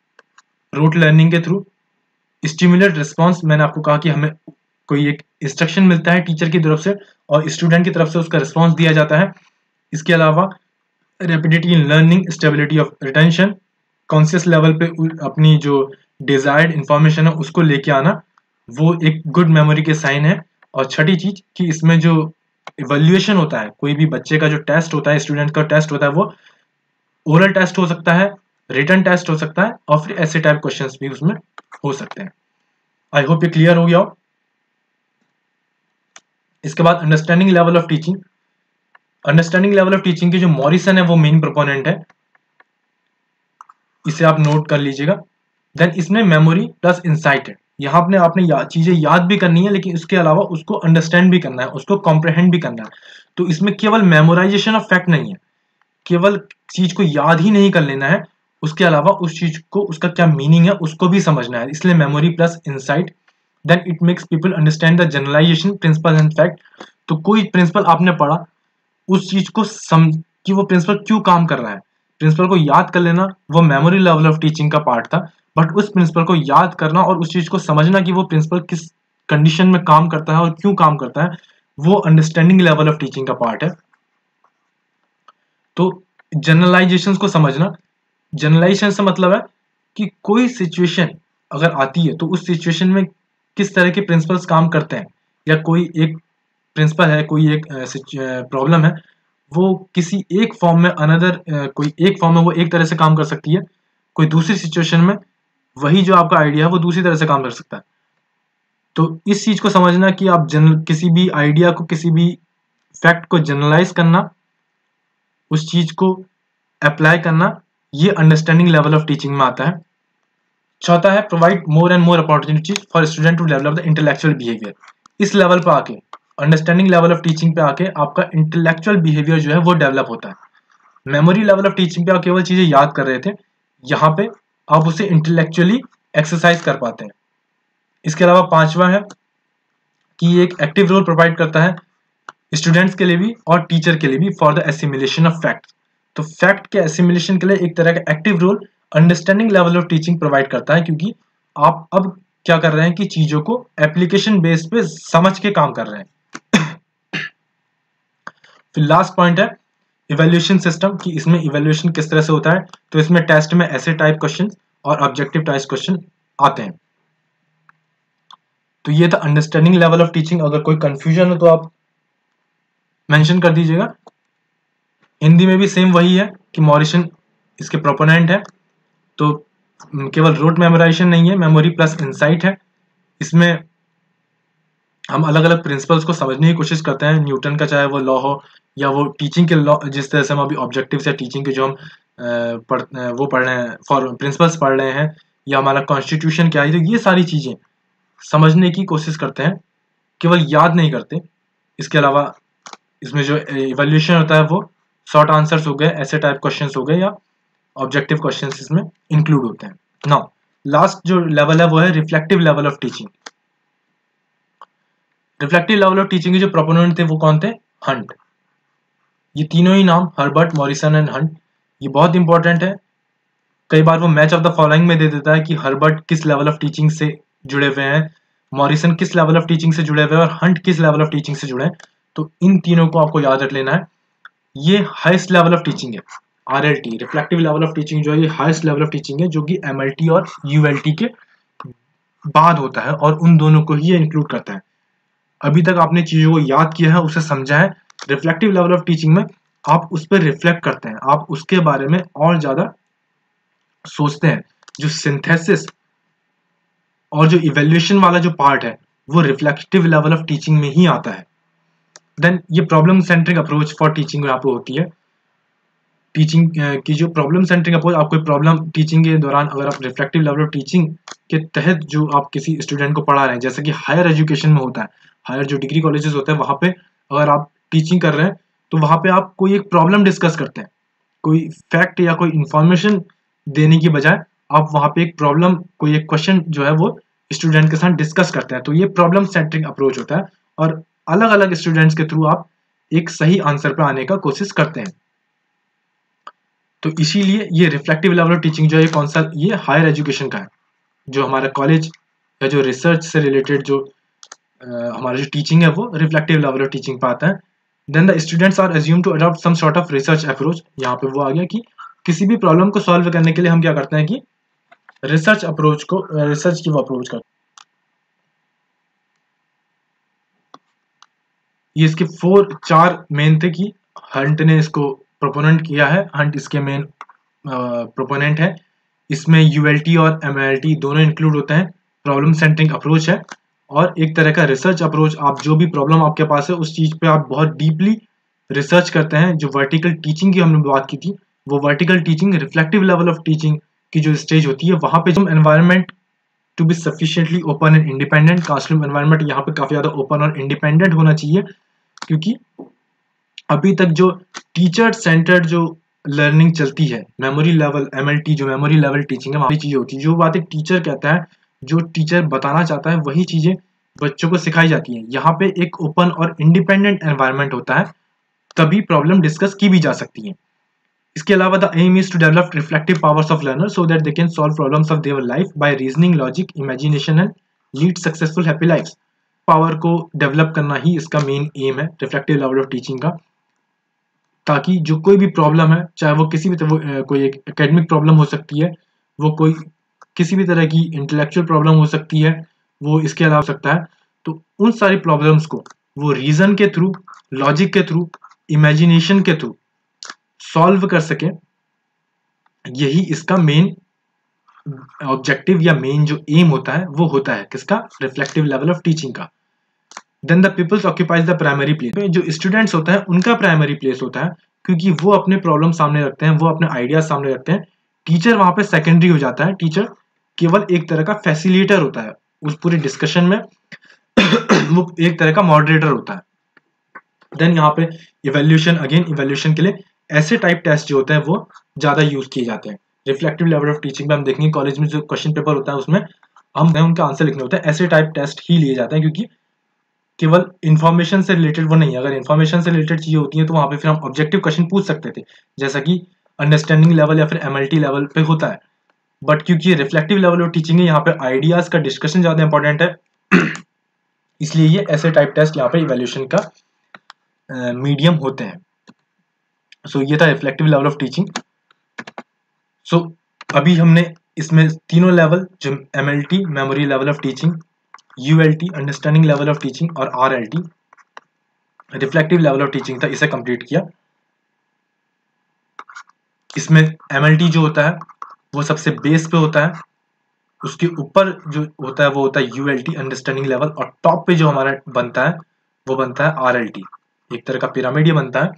S2: रूट लर्निंग के थ्रू। स्टिमुलेट रिस्पॉन्स, मैंने आपको कहा कि हमें कोई एक इंस्ट्रक्शन मिलता है टीचर की तरफ से और स्टूडेंट की तरफ से उसका रिस्पॉन्स दिया जाता है। इसके अलावा rapidity in learning, stability of retention, conscious level पे अपनी जो डिजायर्ड इंफॉर्मेशन है उसको लेके आना, वो एक गुड मेमोरी के साइन है। और छठी चीज कि इसमें जो इवैल्यूएशन होता है, कोई भी बच्चे का जो टेस्ट होता है, स्टूडेंट का टेस्ट होता है, वो ओरल टेस्ट हो सकता है, रिटन टेस्ट हो सकता है, और फिर ऐसे टाइप क्वेश्चंस भी उसमें हो सकते हैं। आई होप ये क्लियर हो गया हो। इसके बाद understanding level of teaching. Understanding level of teaching की जो मॉरिसन है वो मेन प्रोपोनेंट है, इसे आप नोट कर लीजिएगा। देन इसमें मेमोरी प्लस इंसाइट है, यहाँ अपने आपने या, चीजें याद भी करनी है, लेकिन उसके अलावा उसको अंडरस्टैंड भी करना है, उसको कॉम्प्रहेंड भी करना है। तो इसमें केवल मेमोराइजेशन ऑफ फैक्ट नहीं है, केवल चीज को याद ही नहीं कर लेना है, उसके अलावा उस चीज को, उसका क्या मीनिंग है उसको भी समझना है, इसलिए memory plus insight. Then it makes people understand the generalization principle and fact. तो कोई प्रिंसिपल आपने पढ़ा, उस चीज को सम कि वो प्रिंसिपल क्यों काम कर रहा है, प्रिंसिपल को याद कर लेना वो मेमोरी लेवल ऑफ टीचिंग का पार्ट था। बट उस प्रिंसिपल को याद करना और उस चीज को समझना कि वो प्रिंसिपल किस कंडीशन में काम करता है और क्यों काम करता है, वो अंडरस्टैंडिंग लेवल ऑफ टीचिंग का पार्ट है। तो जनरलाइजेशंस को समझना, जनरलाइजेशन से मतलब है कि कोई सिचुएशन अगर आती है तो उस सिचुएशन में किस तरह के प्रिंसिपल्स काम करते हैं, या कोई एक प्रिंसिपल है, कोई एक प्रॉब्लम है, वो किसी एक फॉर्म में अनदर, कोई एक फॉर्म में वो एक तरह से काम कर सकती है, कोई दूसरी सिचुएशन में वही जो आपका आइडिया है वो दूसरी तरह से काम कर सकता है। तो इस चीज को समझना कि आप जनरल किसी भी आइडिया को, किसी भी फैक्ट को जनरलाइज करना, उस चीज को अप्लाई करना, ये अंडरस्टैंडिंग लेवल ऑफ टीचिंग में आता है। चौथा है provide more and more opportunities for student to develop the intellectual behaviour. इस लेवल पर आके, अंडरस्टैंडिंग लेवल ऑफ टीचिंग पे आके आपका इंटेलेक्चुअल बिहेवियर जो है वो डेवलप होता है। मेमोरी लेवल ऑफ टीचिंग पे आप केवल चीजें याद कर रहे थे, यहाँ पे आप उसे इंटेलेक्चुअली एक्सरसाइज कर पाते हैं। इसके अलावा पांचवा है कि ये एक एक्टिव रोल प्रोवाइड करता है स्टूडेंट्स के लिए भी और टीचर के लिए भी for the assimilation of fact. तो फैक्ट के एसिमिलेशन के लिए एक तरह का active role understanding level of teaching provide करता है, क्योंकि आप अब क्या कर रहे हैं कि चीजों को एप्लीकेशन बेस पे समझ के काम कर रहे हैं। फिर लास्ट पॉइंट है इवैल्यूएशन सिस्टम, कि इसमें इवैल्यूएशन किस तरह से होता है। तो इसमें टेस्ट में ऐसे टाइप क्वेश्चन और ऑब्जेक्टिव टाइप क्वेश्चन आते हैं। तो ये था अंडरस्टैंडिंग लेवल ऑफ टीचिंग। अगर कोई कंफ्यूजन हो तो आप मेंशन कर दीजिएगा। हिंदी में भी सेम वही है कि मॉरिसन इसके प्रोपोनेंट है। तो केवल रोट मेमोराइजेशन नहीं है, मेमोरी प्लस इंसाइट है। इसमें हम अलग अलग प्रिंसिपल्स को समझने की कोशिश करते हैं, न्यूटन का चाहे वो लॉ हो या वो टीचिंग के लॉ, जिस तरह से हम अभी ऑब्जेक्टिव या टीचिंग के जो हम पढ़ वो पढ़ रहे हैं, फॉर प्रिंसिपल्स पढ़ रहे हैं, या हमारा कॉन्स्टिट्यूशन क्या है, तो ये सारी चीज़ें समझने की कोशिश करते हैं, केवल याद नहीं करते। इसके अलावा इसमें जो इवैल्यूएशन होता है वो शॉर्ट आंसर्स हो गए, ऐसे टाइप क्वेश्चंस हो गए, या ऑब्जेक्टिव क्वेश्चंस इसमें इंक्लूड होते हैं। नाउ लास्ट जो लेवल है वो है reflective level of teaching. Reflective level of teaching के जो प्रोपोनेंट थे वो कौन थे? हंट। ये तीनों ही नाम, हर्बर्ट, मॉरिसन एंड हंट, ये बहुत इंपॉर्टेंट है। कई बार वो मैच ऑफ द फॉलोइंग में दे देता है कि हर्बर्ट किस लेवल ऑफ टीचिंग से जुड़े हुए हैं, मॉरिसन किस लेवल ऑफ टीचिंग से जुड़े हुए हैं और हंट किस लेवल ऑफ टीचिंग से जुड़े हैं। तो इन तीनों को आपको याद रख लेना है। ये हाईएस्ट लेवल ऑफ टीचिंग है, R L T, reflective level of teaching जो है ये हाईएस्ट लेवल ऑफ टीचिंग है, जो कि एम एल टी और यू एल टी के बाद होता है और उन दोनों को ही इंक्लूड करता है। अभी तक आपने चीजों को याद किया है, उसे समझा है। रिफ्लेक्टिव लेवल ऑफ टीचिंग में आप उस पर रिफ्लेक्ट करते हैं, आप उसके बारे में और ज्यादा सोचते हैं। जो सिंथेसिस और जो इवैल्यूएशन वाला जो पार्ट है वो रिफ्लेक्टिव लेवल ऑफ टीचिंग में ही आता है। देन ये problem centric approach for teaching यहाँ पे होती है। टीचिंग की जो प्रॉब्लम सेंट्रिक अप्रोच, आप कोई प्रॉब्लम टीचिंग के दौरान अगर आप रिफ्लेक्टिव लेवल ऑफ टीचिंग के तहत जो आप किसी स्टूडेंट को पढ़ा रहे हैं, जैसे कि हायर एजुकेशन में होता है, हायर जो डिग्री कॉलेजेस होते हैं वहाँ पे अगर आप टीचिंग कर रहे हैं तो वहाँ पे आप कोई एक प्रॉब्लम डिस्कस करते हैं। कोई फैक्ट या कोई इंफॉर्मेशन देने की बजाय आप वहाँ पे एक प्रॉब्लम, कोई एक क्वेश्चन जो है वो स्टूडेंट के साथ डिस्कस करते हैं। तो ये प्रॉब्लम सेंट्रिक अप्रोच होता है और अलग अलग स्टूडेंट्स के थ्रू आप एक सही आंसर पे आने का कोशिश करते हैं। तो इसीलिए ये रिफ्लेक्टिव लेवल ऑफ टीचिंग जो है कौन सा, ये हायर एजुकेशन का है। जो हमारा कॉलेज या जो रिसर्च से रिलेटेड जो आ, हमारा जो टीचिंग है वो रिफ्लेक्टिव लेवल ऑफ टीचिंग पे आता है। Then the students are assume to adopt some sort of research approach. यहाँ पे वो आ गया कि किसी भी प्रॉब्लम को सॉल्व करने के लिए हम क्या करते हैं कि रिसर्च अप्रोच को, रिसर्च की वो अप्रोच करते हैं। ये इसके फोर चार मेन थे कि हंट ने इसको प्रोपोनेंट किया है, हंट इसके मेन प्रोपोनेंट है। इसमें यूएलटी और एमएलटी दोनों इंक्लूड होते हैं। प्रॉब्लम सेंट्रिक अप्रोच है और एक तरह का रिसर्च अप्रोच। आप जो भी प्रॉब्लम आपके पास है उस चीज पे आप बहुत डीपली रिसर्च करते हैं। जो वर्टिकल टीचिंग की हमने बात की थी, वो vertical teaching reflective level of teaching की जो स्टेज होती है वहां पे जो environment to be sufficiently open and independent, classroom environment यहाँ पे काफी ज्यादा ओपन और इंडिपेंडेंट होना चाहिए, क्योंकि अभी तक जो टीचर सेंटर्ड जो लर्निंग चलती है, मेमोरी लेवल एमएलटी जो मेमोरी लेवल टीचिंग है, वहाँ चीजें होती है। जो बातें टीचर कहता है, जो टीचर बताना चाहता है, वही चीजें बच्चों को सिखाई जाती हैं। यहाँ पे एक ओपन और इंडिपेंडेंट एनवायरनमेंट होता है, तभी प्रॉब्लम डिस्कस की भी जा सकती है। इसके अलावा the aim is to develop reflective powers of learner so that they can solve problems of their life by reasoning, logic, imagination and lead successful happy lifes. Power को डेवलप करना ही इसका मेन एम है रिफ्लेक्टिव लेवल ऑफ टीचिंग का, ताकि जो कोई भी प्रॉब्लम है, चाहे वो किसी भी तरह कोई एक एकेडमिक प्रॉब्लम हो सकती है, वो कोई किसी भी तरह की इंटेलेक्चुअल प्रॉब्लम हो सकती है, वो इसके अलावा हो सकता है, तो उन सारी प्रॉब्लम्स को वो रीजन के थ्रू, लॉजिक के थ्रू, इमेजिनेशन के थ्रू सॉल्व कर सके। यही इसका मेन ऑब्जेक्टिव या मेन जो एम होता है वो होता है किसका, रिफ्लेक्टिव लेवल ऑफ टीचिंग का। Then the peoples occupies the primary place. जो स्टूडेंट्स होता है उनका प्राइमरी प्लेस होता है, क्योंकि वो अपने प्रॉब्लम सामने रखते हैं, वो अपने आइडियाज सामने रखते हैं। टीचर वहां पे सेकेंडरी हो जाता है। टीचर केवल एक तरह का फैसिलिटेटर होता है उस पूरे डिस्कशन में वो एक तरह का मॉडरेटर होता है। देन यहाँ पे इवैल्यूएशन, अगेन इवैल्यूएशन के लिए ऐसे टाइप टेस्ट जो होते हैं वो ज़्यादा यूज़ किए जाते हैं। रिफ्लेक्टिव लेवल ऑफ टीचिंग में हम देखेंगे कॉलेज में जो क्वेश्चन पेपर होता है उसमें हम उनका आंसर लिखने होता है, ऐसे टाइप टेस्ट ही लिए जाते हैं क्योंकि केवल इन्फॉर्मेशन से रिलेटेड वो नहीं है। अगर इन्फॉर्मेशन से रिलेटेड चीज़ें होती हैं तो वहाँ पे फिर हम ऑब्जेक्टिव क्वेश्चन पूछ सकते थे, जैसा कि अंडरस्टैंडिंग लेवल या फिर एमएलटी लेवल पे होता है। बट क्योंकि रिफ्लेक्टिव लेवल ऑफ टीचिंग है, यहाँ पे आइडियाज़ का डिस्कशन ज़्यादा इंपॉर्टेंट है, इसलिए ये ऐसे टाइप टेस्ट यहाँ पे इवैल्यूएशन का मीडियम uh, होते हैं। सो so, ये था reflective level of teaching. So अभी हमने इसमें तीनों लेवल जो MLT memory level of teaching, ULT understanding level of teaching और RLT reflective level of teaching था, इसे कंप्लीट किया। इसमें एमएलटी जो होता है वो सबसे बेस पे होता है, उसके ऊपर जो होता है वो होता है यूएलटी अंडरस्टैंडिंग लेवल, और टॉप पे जो हमारा बनता है वो बनता है आरएलटी। एक तरह का पिरामिड बनता है।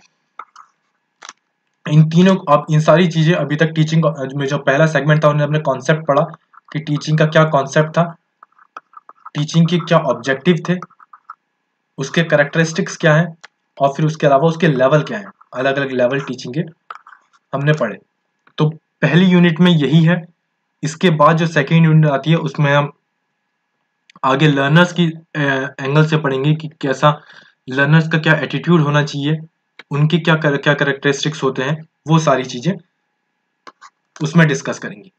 S2: इन तीनों आप इन सारी चीजें अभी तक टीचिंग में जो पहला सेगमेंट था उन्होंने अपने कॉन्सेप्ट पढ़ा कि टीचिंग का क्या कॉन्सेप्ट था, टीचिंग के क्या ऑब्जेक्टिव थे, उसके कैरेक्टरिस्टिक्स क्या हैं, और फिर उसके अलावा उसके लेवल क्या हैं। अलग अलग लेवल टीचिंग के हमने पढ़े। तो पहली यूनिट में यही है। इसके बाद जो सेकेंड यूनिट आती है उसमें हम आगे लर्नर्स की एंगल से पढ़ेंगे कि कैसा लर्नर्स का क्या एटीट्यूड होना चाहिए, उनकी क्या कर, क्या कैरेक्टरिस्टिक्स होते हैं, वो सारी चीजें उसमें डिस्कस करेंगे।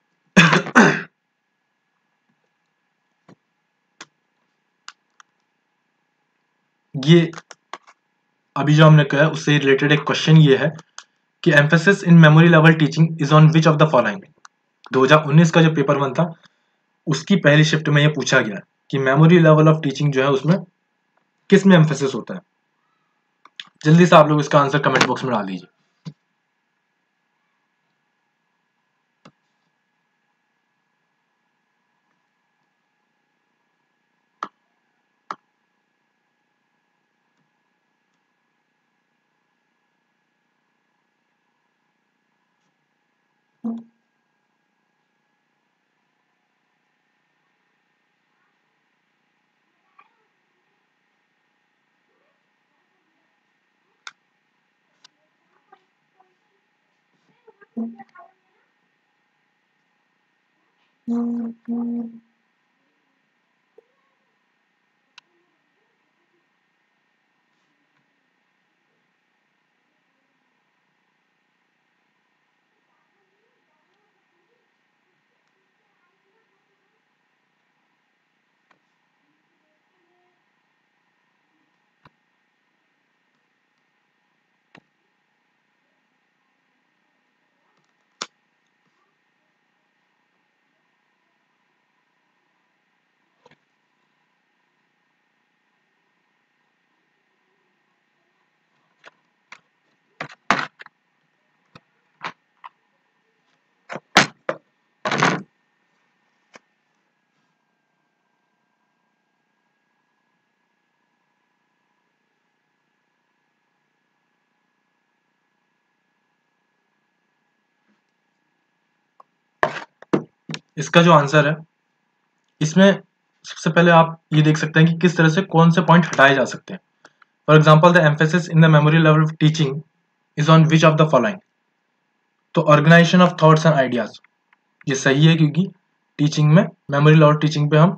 S2: ये अभी जो हमने कहा उससे रिलेटेड एक क्वेश्चन ये है कि emphasis in memory level teaching is on which of the following. दो हज़ार उन्नीस का जो पेपर वन था उसकी पहली शिफ्ट में ये पूछा गया कि मेमोरी लेवल ऑफ टीचिंग जो है उसमें किस में एम्फेसिस होता है। जल्दी से आप लोग इसका आंसर कमेंट बॉक्स में डाल दीजिए। इसका जो आंसर है इसमें सबसे पहले आप ये देख सकते हैं कि किस तरह से कौन से पॉइंट हटाए जा सकते हैं। For example the emphasis in the memory level of teaching is on which of the following. तो organization of thoughts and ideas ये सही है क्योंकि टीचिंग में मेमोरी लेवल टीचिंग पे हम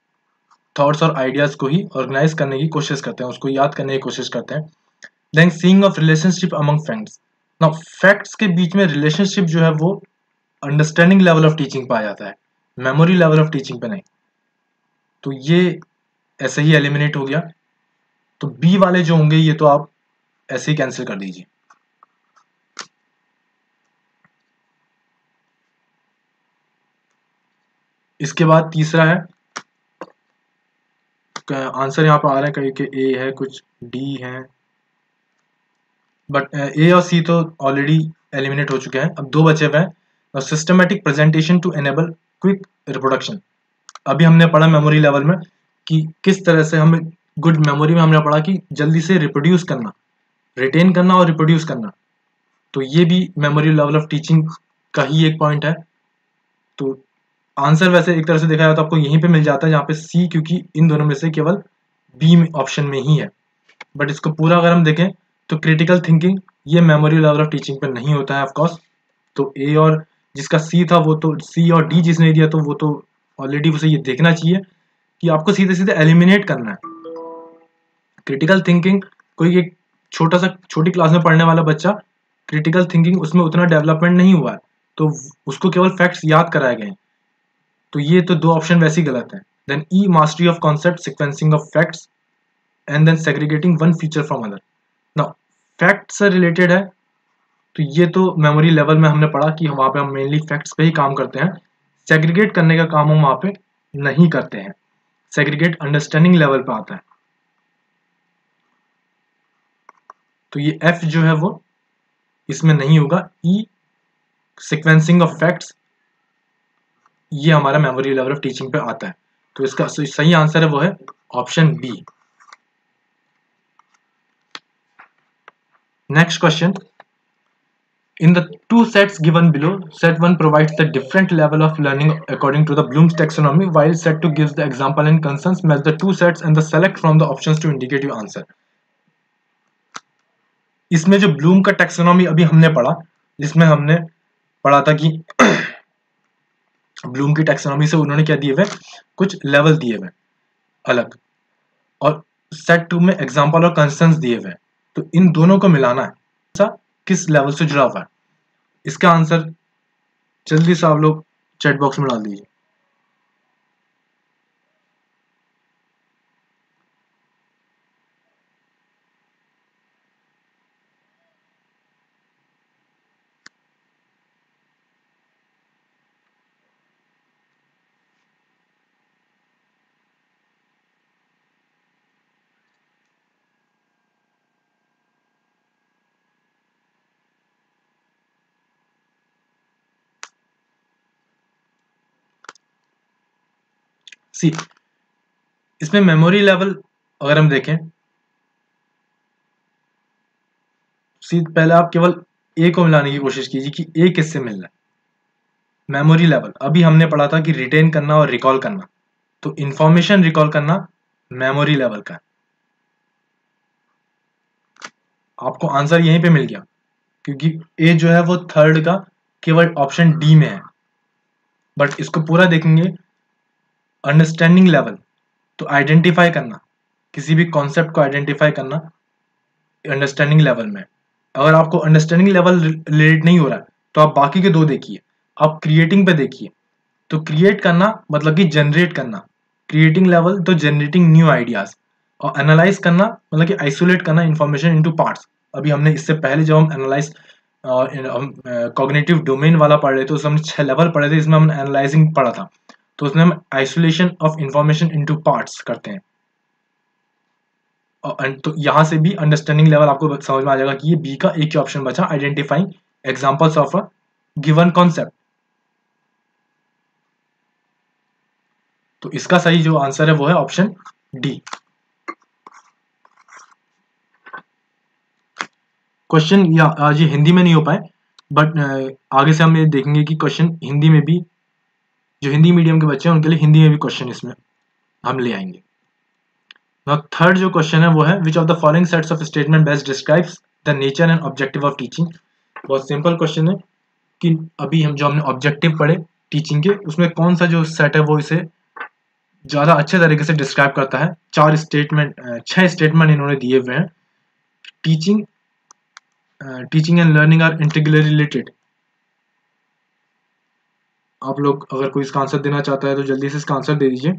S2: थॉट्स और आइडियाज को ही ऑर्गेनाइज करने की कोशिश करते हैं, उसको याद करने की कोशिश करते हैं। Then seeing of relationship among facts. Now facts के बीच में रिलेशनशिप जो है वो अंडरस्टैंडिंग लेवल ऑफ टीचिंग पाया जाता है, मेमोरी लेवल ऑफ टीचिंग पे नहीं। तो ये ऐसे ही एलिमिनेट हो गया। तो बी वाले जो होंगे ये तो आप ऐसे ही कैंसिल कर दीजिए। इसके बाद तीसरा है, आंसर यहाँ पर आ रहा है कहीं के ए है, कुछ डी है, बट ए और सी तो ऑलरेडी एलिमिनेट हो चुके हैं। अब दो बचे हुए हैं। Systematic presentation to enable quick reproduction. अभी हमने पढ़ा मेमोरी लेवल में कि किस तरह से हमें गुड मेमोरी में हमने पढ़ा कि जल्दी से रिप्रोड्यूस करना, रिटेन करना और रिप्रोड्यूस करना। तो ये भी मेमोरी लेवल ऑफ टीचिंग का ही एक पॉइंट है। तो आंसर वैसे एक तरह से देखा जाए तो आपको यहीं पे मिल जाता है जहाँ पे सी, क्योंकि इन दोनों में से केवल बी ऑप्शन में ही है। बट इसको पूरा अगर हम देखें तो क्रिटिकल थिंकिंग ये मेमोरी लेवल ऑफ टीचिंग पे नहीं होता है ऑफकोर्स। तो ए और जिसका सी था वो तो सी और डी जिसने दिया तो वो तो ऑलरेडी उसे ये देखना चाहिए कि आपको सीधे सीधे एलिमिनेट करना है। क्रिटिकल थिंकिंग कोई एक छोटा सा छोटी क्लास में पढ़ने वाला बच्चा क्रिटिकल थिंकिंग उसमें उतना डेवलपमेंट नहीं हुआ है तो उसको केवल फैक्ट्स याद कराए गए। तो ये तो दो ऑप्शन वैसे ही गलत है। Then E mastery of concept sequencing of facts and then segregating one feature from other. Now fact से रिलेटेड है तो ये तो मेमोरी लेवल में हमने पढ़ा कि वहाँ पे हम मेनली फैक्ट्स पे ही काम करते हैं, सेग्रीगेट करने का काम हम वहाँ पे नहीं करते हैं। सेग्रीगेट अंडरस्टैंडिंग लेवल पे आता है। तो ये एफ जो है वो इसमें नहीं होगा। ई सिक्वेंसिंग ऑफ फैक्ट्स ये हमारा मेमोरी लेवल ऑफ टीचिंग पे आता है। तो इसका सही आंसर है वो है option B. Next question, in the two sets given below, set one provides the different level of learning according to the Bloom's taxonomy, while set two gives the example and concerns. Match the two sets and the select from the options to indicate your answer. इसमें जो ब्लूम का टैक्सोनॉमी अभी हमने पढ़ा, जिसमें हमने पढ़ा था कि ब्लूम की टैक्सोनॉमी से उन्होंने क्या दिए हुए, कुछ लेवल दिए हुए अलग, और सेट टू में एग्जाम्पल और कंसर्न्स दिए हुए। तो इन दोनों को मिलाना है किस लेवल से जुड़ा हुआ है। इसका आंसर जल्दी से आप लोग चैट बॉक्स में डाल दीजिए। सी इसमें मेमोरी लेवल अगर हम देखें, सी पहले आप केवल ए को मिलाने की कोशिश कीजिए कि ए किससे मिल रहा है। मेमोरी लेवल अभी हमने पढ़ा था कि रिटेन करना और रिकॉल करना, तो इंफॉर्मेशन रिकॉल करना मेमोरी लेवल का है। आपको आंसर यहीं पे मिल गया क्योंकि ए जो है वो थर्ड का केवल ऑप्शन डी में है। बट इसको पूरा देखेंगे, अंडरस्टैंडिंग लेवल तो आइडेंटिफाई करना, किसी भी कॉन्सेप्ट को आइडेंटिफाई करना अंडरस्टैंडिंग लेवल में। अगर आपको अंडरस्टैंडिंग लेवल रिलेट नहीं हो रहा है तो आप बाकी के दो देखिए। आप क्रिएटिंग पे देखिए, तो क्रिएट करना मतलब कि जनरेट करना, क्रिएटिंग लेवल तो जनरेटिंग न्यू आइडियाज, और एनालाइज करना मतलब कि आइसोलेट करना इंफॉर्मेशन इनटू पार्ट्स। अभी हमने इससे पहले जब हम एनालाइज कॉग्निटिव डोमेन वाला पढ़ रहे थे उसमें हमने छह लेवल पढ़े थे, इसमें हम एनालाइजिंग पढ़ा था, तो उसमें हम isolation of information into parts करते हैं। और तो यहाँ से भी अंडरस्टैंडिंग लेवल आपको समझ में आ जाएगा कि ये बी का एक ही ऑप्शन बचा, identifying examples of a given concept. तो इसका सही जो आंसर है वो है ऑप्शन डी। क्वेश्चन या आज ये हिंदी में नहीं हो पाए, बट आगे से हम ये देखेंगे कि क्वेश्चन हिंदी में भी, जो हिंदी मीडियम के बच्चे हैं उनके लिए हिंदी में भी क्वेश्चन इसमें हम ले आएंगे। थर्ड जो क्वेश्चन है वो है which of the following sets of statement best describes the nature and objective of teaching. बहुत सिंपल क्वेश्चन है कि अभी हम जो हमने ऑब्जेक्टिव पढ़े टीचिंग के, उसमें कौन सा जो सेट है वो इसे ज़्यादा अच्छे तरीके से डिस्क्राइब करता है। चार स्टेटमेंट, छह स्टेटमेंट इन्होंने दिए हुए हैं। Teaching teaching and learning are integrally related. आप लोग अगर कोई इसका आंसर देना चाहता है तो जल्दी से इसका आंसर दे दीजिए।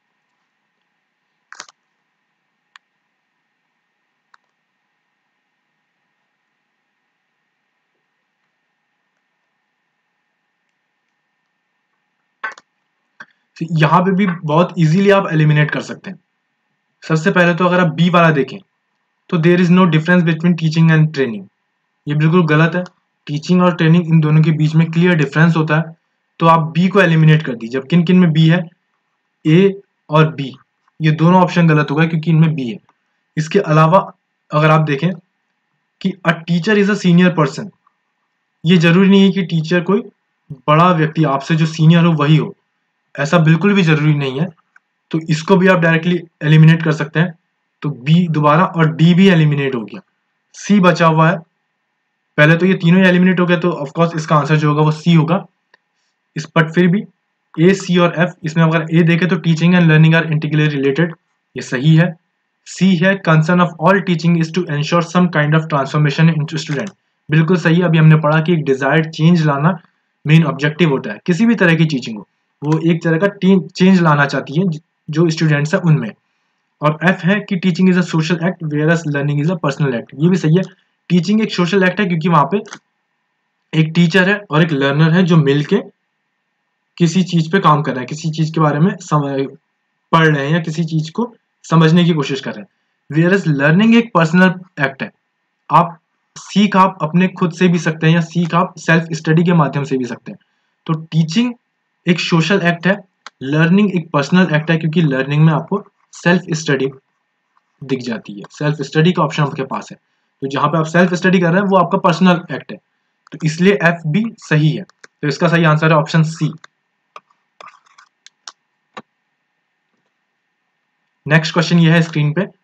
S2: यहाँ पे भी बहुत इजीली आप एलिमिनेट कर सकते हैं। सबसे पहले तो अगर आप बी वाला देखें तो there is no difference between teaching and training, ये बिल्कुल गलत है। टीचिंग और ट्रेनिंग इन दोनों के बीच में क्लियर डिफरेंस होता है, तो आप बी को एलिमिनेट कर दीजिए। अब किन किन में बी है, ए और बी, ये दोनों ऑप्शन गलत होगा क्योंकि इनमें बी है। इसके अलावा अगर आप देखें कि a teacher is a senior person, ये जरूरी नहीं है कि टीचर कोई बड़ा व्यक्ति आपसे जो सीनियर हो वही हो, ऐसा बिल्कुल भी जरूरी नहीं है। तो इसको भी आप डायरेक्टली एलिमिनेट कर सकते हैं। तो बी दोबारा और डी भी एलिमिनेट हो गया। सी बचा हुआ है। पहले तो ये तीनों एलिमिनेट हो गए, तो ऑफकोर्स इसका आंसर जो होगा वो सी होगा। इस बट फिर भी ए, सी और एफ, इसमें अगर ए देखे तो teaching and learning are integrally related, ये सही है। सी है concern of all teaching is to ensure some kind of transformation in student, बिल्कुल सही है। अभी हमने पढ़ा कि एक डिजायर्ड चेंज लाना मेन ऑब्जेक्टिव होता है, किसी भी तरह की टीचिंग हो वो एक तरह का चेंज लाना चाहती है जो स्टूडेंट्स है उनमें। और एफ है कि teaching is a social act whereas learning is a personal act, ये भी सही है। टीचिंग एक सोशल एक्ट है क्योंकि वहां पे एक टीचर है और एक लर्नर है जो मिलके किसी चीज पे काम कर रहे हैं, किसी चीज के बारे में पढ़ रहे हैं या किसी चीज को समझने की कोशिश कर रहे हैं। वेयरएस लर्निंग एक पर्सनल एक्ट है, आप सीख आप अपने खुद से भी सकते हैं या सीख आप सेल्फ स्टडी के माध्यम से भी सकते हैं। तो टीचिंग एक सोशल एक्ट है, लर्निंग एक पर्सनल एक्ट है क्योंकि लर्निंग में आपको सेल्फ स्टडी दिख जाती है, सेल्फ स्टडी का ऑप्शन आपके पास है। तो जहां पे आप सेल्फ स्टडी कर रहे हैं वो आपका पर्सनल एक्ट है, तो इसलिए एफ भी सही है। तो इसका सही आंसर है ऑप्शन सी। नेक्स्ट क्वेश्चन ये है स्क्रीन पे,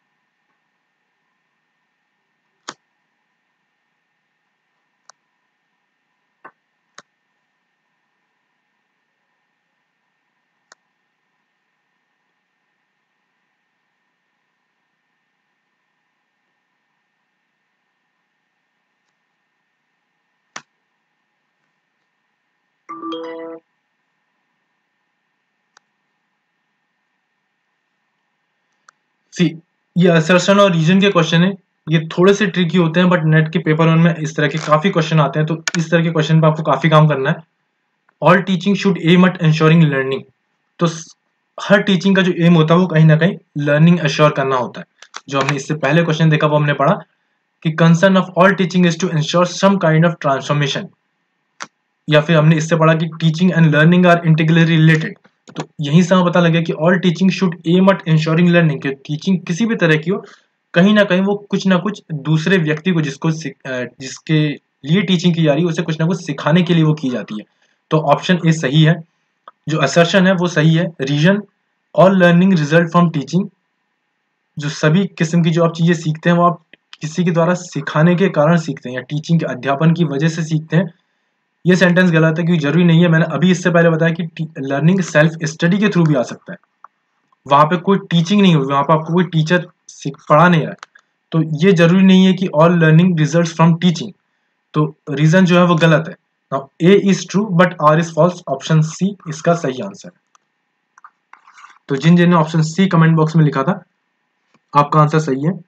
S2: सी ये असर्शन और रीजन के क्वेश्चन है, ये थोड़े से ट्रिकी होते हैं बट नेट के पेपर वन में इस तरह के काफी क्वेश्चन आते हैं, तो इस तरह के क्वेश्चन पे आपको काफी काम करना है। All teaching should aim at ensuring learning, तो हर टीचिंग का जो एम होता है वो कहीं ना कहीं लर्निंग एश्योर करना होता है। जो हमने इससे पहले क्वेश्चन देखा वो हमने पढ़ा कि concern of all teaching is to ensure some kind of transformation, या फिर हमने इससे पढ़ा कि teaching and learning are integrally related. तो यहीं से हमें पता लगे कि all teaching should aim at ensuring learning, कि टीचिंग किसी भी तरह की हो कहीं ना कहीं वो कुछ ना कुछ दूसरे व्यक्ति को जिसको जिसके लिए टीचिंग की जा रही है उसे कुछ ना कुछ सिखाने के लिए वो की जाती है। तो ऑप्शन ए सही है। जो असर्शन है वो सही है। Reason all learning result from teaching, जो सभी किस्म की जो आप चीजें सीखते हैं वो आप किसी के द्वारा सिखाने के कारण सीखते हैं या टीचिंग के अध्यापन की वजह से सीखते हैं। ये सेंटेंस गलत है क्योंकि जरूरी नहीं है, मैंने अभी इससे पहले बताया कि लर्निंग सेल्फ स्टडी के थ्रू भी आ सकता है, वहां पे कोई टीचिंग नहीं होगी, वहां पे आपको कोई टीचर पढ़ा नहीं रहा है, तो ये जरूरी नहीं है कि all learning results from teaching. तो रीजन जो है वो गलत है। Now A is true but R is false, option C इसका सही आंसर है। तो जिन जिन ने ऑप्शन सी कमेंट बॉक्स में लिखा था आपका आंसर सही है।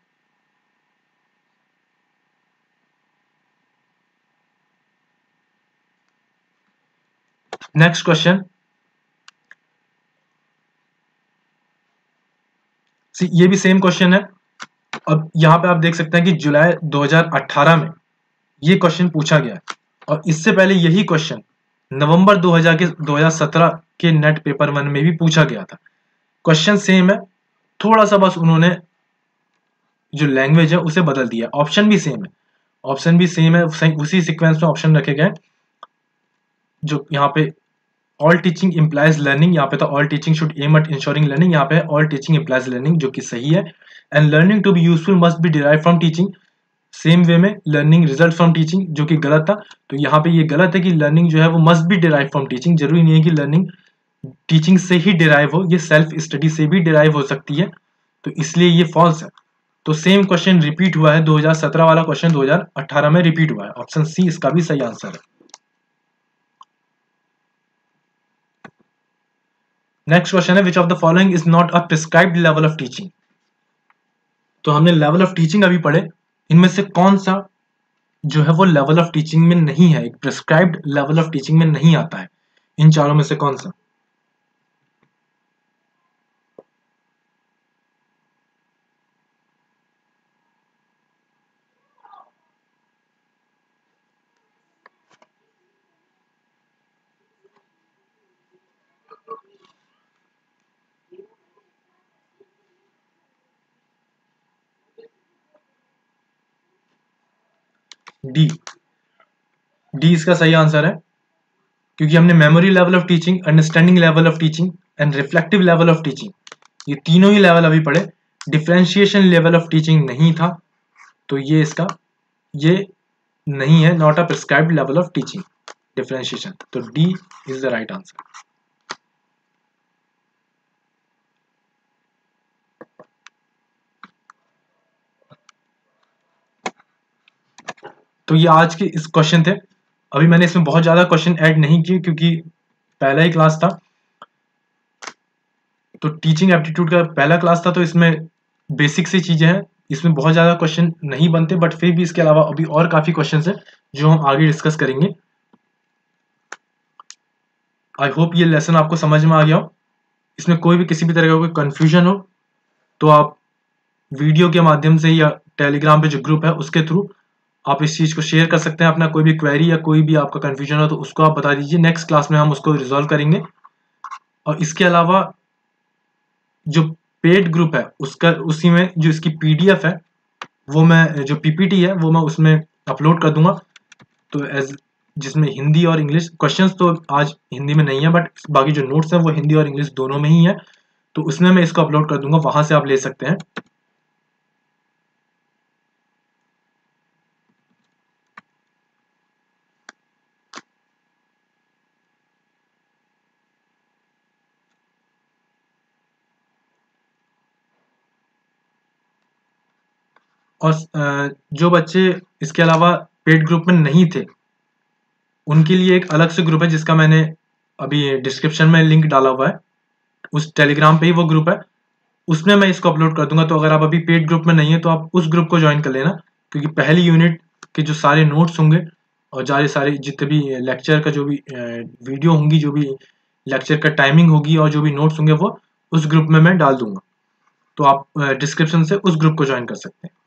S2: नेक्स्ट क्वेश्चन, ये भी सेम क्वेश्चन है। अब यहां पे आप देख सकते हैं कि जुलाई दो हज़ार अठारह में ये क्वेश्चन पूछा गया है और इससे पहले यही क्वेश्चन नवंबर दो हज़ार के दो हज़ार सत्रह के नेट पेपर वन में भी पूछा गया था। क्वेश्चन सेम है, थोड़ा सा बस उन्होंने जो लैंग्वेज है उसे बदल दिया। ऑप्शन भी सेम है, ऑप्शन भी सेम है, उसी सीक्वेंस में ऑप्शन रखे गए। जो यहाँ पे ऑल टीचिंग इम्प्लाइज लर्निंग, यहाँ पे तो all teaching should aim at ensuring learning, यहाँ पे ऑल टीचिंग इम्प्लाइज लर्निंग जो कि सही है। And learning to be useful must be derive from teaching, same way में लर्निंग रिजल्ट फ्रॉम टीचिंग जो कि गलत था। तो यहाँ पे ये गलत है कि लर्निंग जो है वो must be derive from teaching, जरूरी नहीं है कि लर्निंग टीचिंग से ही डिराइव हो, ये सेल्फ स्टडी से भी डिराइव हो सकती है, तो इसलिए ये फॉल्स है। तो सेम क्वेश्चन रिपीट हुआ है, दो हज़ार सत्रह वाला क्वेश्चन दो हज़ार अठारह में रिपीट हुआ है। ऑप्शन सी इसका भी सही आंसर है। नेक्स्ट क्वेश्चन है which of the following is not a prescribed level of teaching. तो हमने लेवल ऑफ टीचिंग अभी पढ़े, इनमें से कौन सा जो है वो लेवल ऑफ टीचिंग में नहीं है, एक प्रिस्क्राइब्ड लेवल ऑफ टीचिंग में नहीं आता है, इन चारों में से कौन सा? डी, डी इसका सही आंसर है क्योंकि हमने memory level of teaching, understanding level of teaching and reflective level of teaching, ये तीनों ही लेवल अभी पढ़े। डिफरेंशिएशन लेवल ऑफ टीचिंग नहीं था, तो ये इसका ये नहीं है, not a prescribed level of teaching differentiation. तो D is the right answer. तो ये आज के इस क्वेश्चन थे। अभी मैंने इसमें बहुत ज्यादा क्वेश्चन ऐड नहीं किए क्योंकि पहला ही क्लास था, तो टीचिंग एप्टीट्यूड का पहला क्लास था, तो इसमें बेसिक सी चीजें हैं, इसमें बहुत ज्यादा क्वेश्चन नहीं बनते, बट फिर भी इसके अलावा अभी और काफी क्वेश्चन है जो हम आगे डिस्कस करेंगे। आई होप ये लेसन आपको समझ में आ गया हो। इसमें कोई भी किसी भी तरह का कोई कंफ्यूजन हो तो आप वीडियो के माध्यम से या टेलीग्राम पे जो ग्रुप है उसके थ्रू आप इस चीज को शेयर कर सकते हैं। अपना कोई भी क्वेरी या कोई भी आपका कंफ्यूजन हो तो उसको आप बता दीजिए, नेक्स्ट क्लास में हम उसको रिजॉल्व करेंगे। और इसके अलावा जो पेड ग्रुप है उसका उसी में जो इसकी पीडीएफ है वो मैं जो पीपीटी है वो मैं उसमें अपलोड कर दूंगा। तो एज जिसमें हिंदी और इंग्लिश क्वेश्चंस तो आज हिंदी में नहीं है, बट बाकी जो नोट्स हैं वो हिंदी और इंग्लिश दोनों में ही है, तो उसमें मैं इसको अपलोड कर दूंगा, वहां से आप ले सकते हैं। और जो बच्चे इसके अलावा पेड ग्रुप में नहीं थे उनके लिए एक अलग से ग्रुप है जिसका मैंने अभी डिस्क्रिप्शन में लिंक डाला हुआ है, उस टेलीग्राम पे ही वो ग्रुप है, उसमें मैं इसको अपलोड कर दूंगा। तो अगर आप अभी पेड ग्रुप में नहीं है तो आप उस ग्रुप को ज्वाइन कर लेना, क्योंकि पहली यूनिट के जो सारे नोट्स होंगे और सारे सारे जितने भी लेक्चर का जो भी वीडियो होंगी, जो भी लेक्चर का टाइमिंग होगी और जो भी नोट्स होंगे वो उस ग्रुप में मैं डाल दूंगा। तो आप डिस्क्रिप्शन से उस ग्रुप को ज्वाइन कर सकते हैं।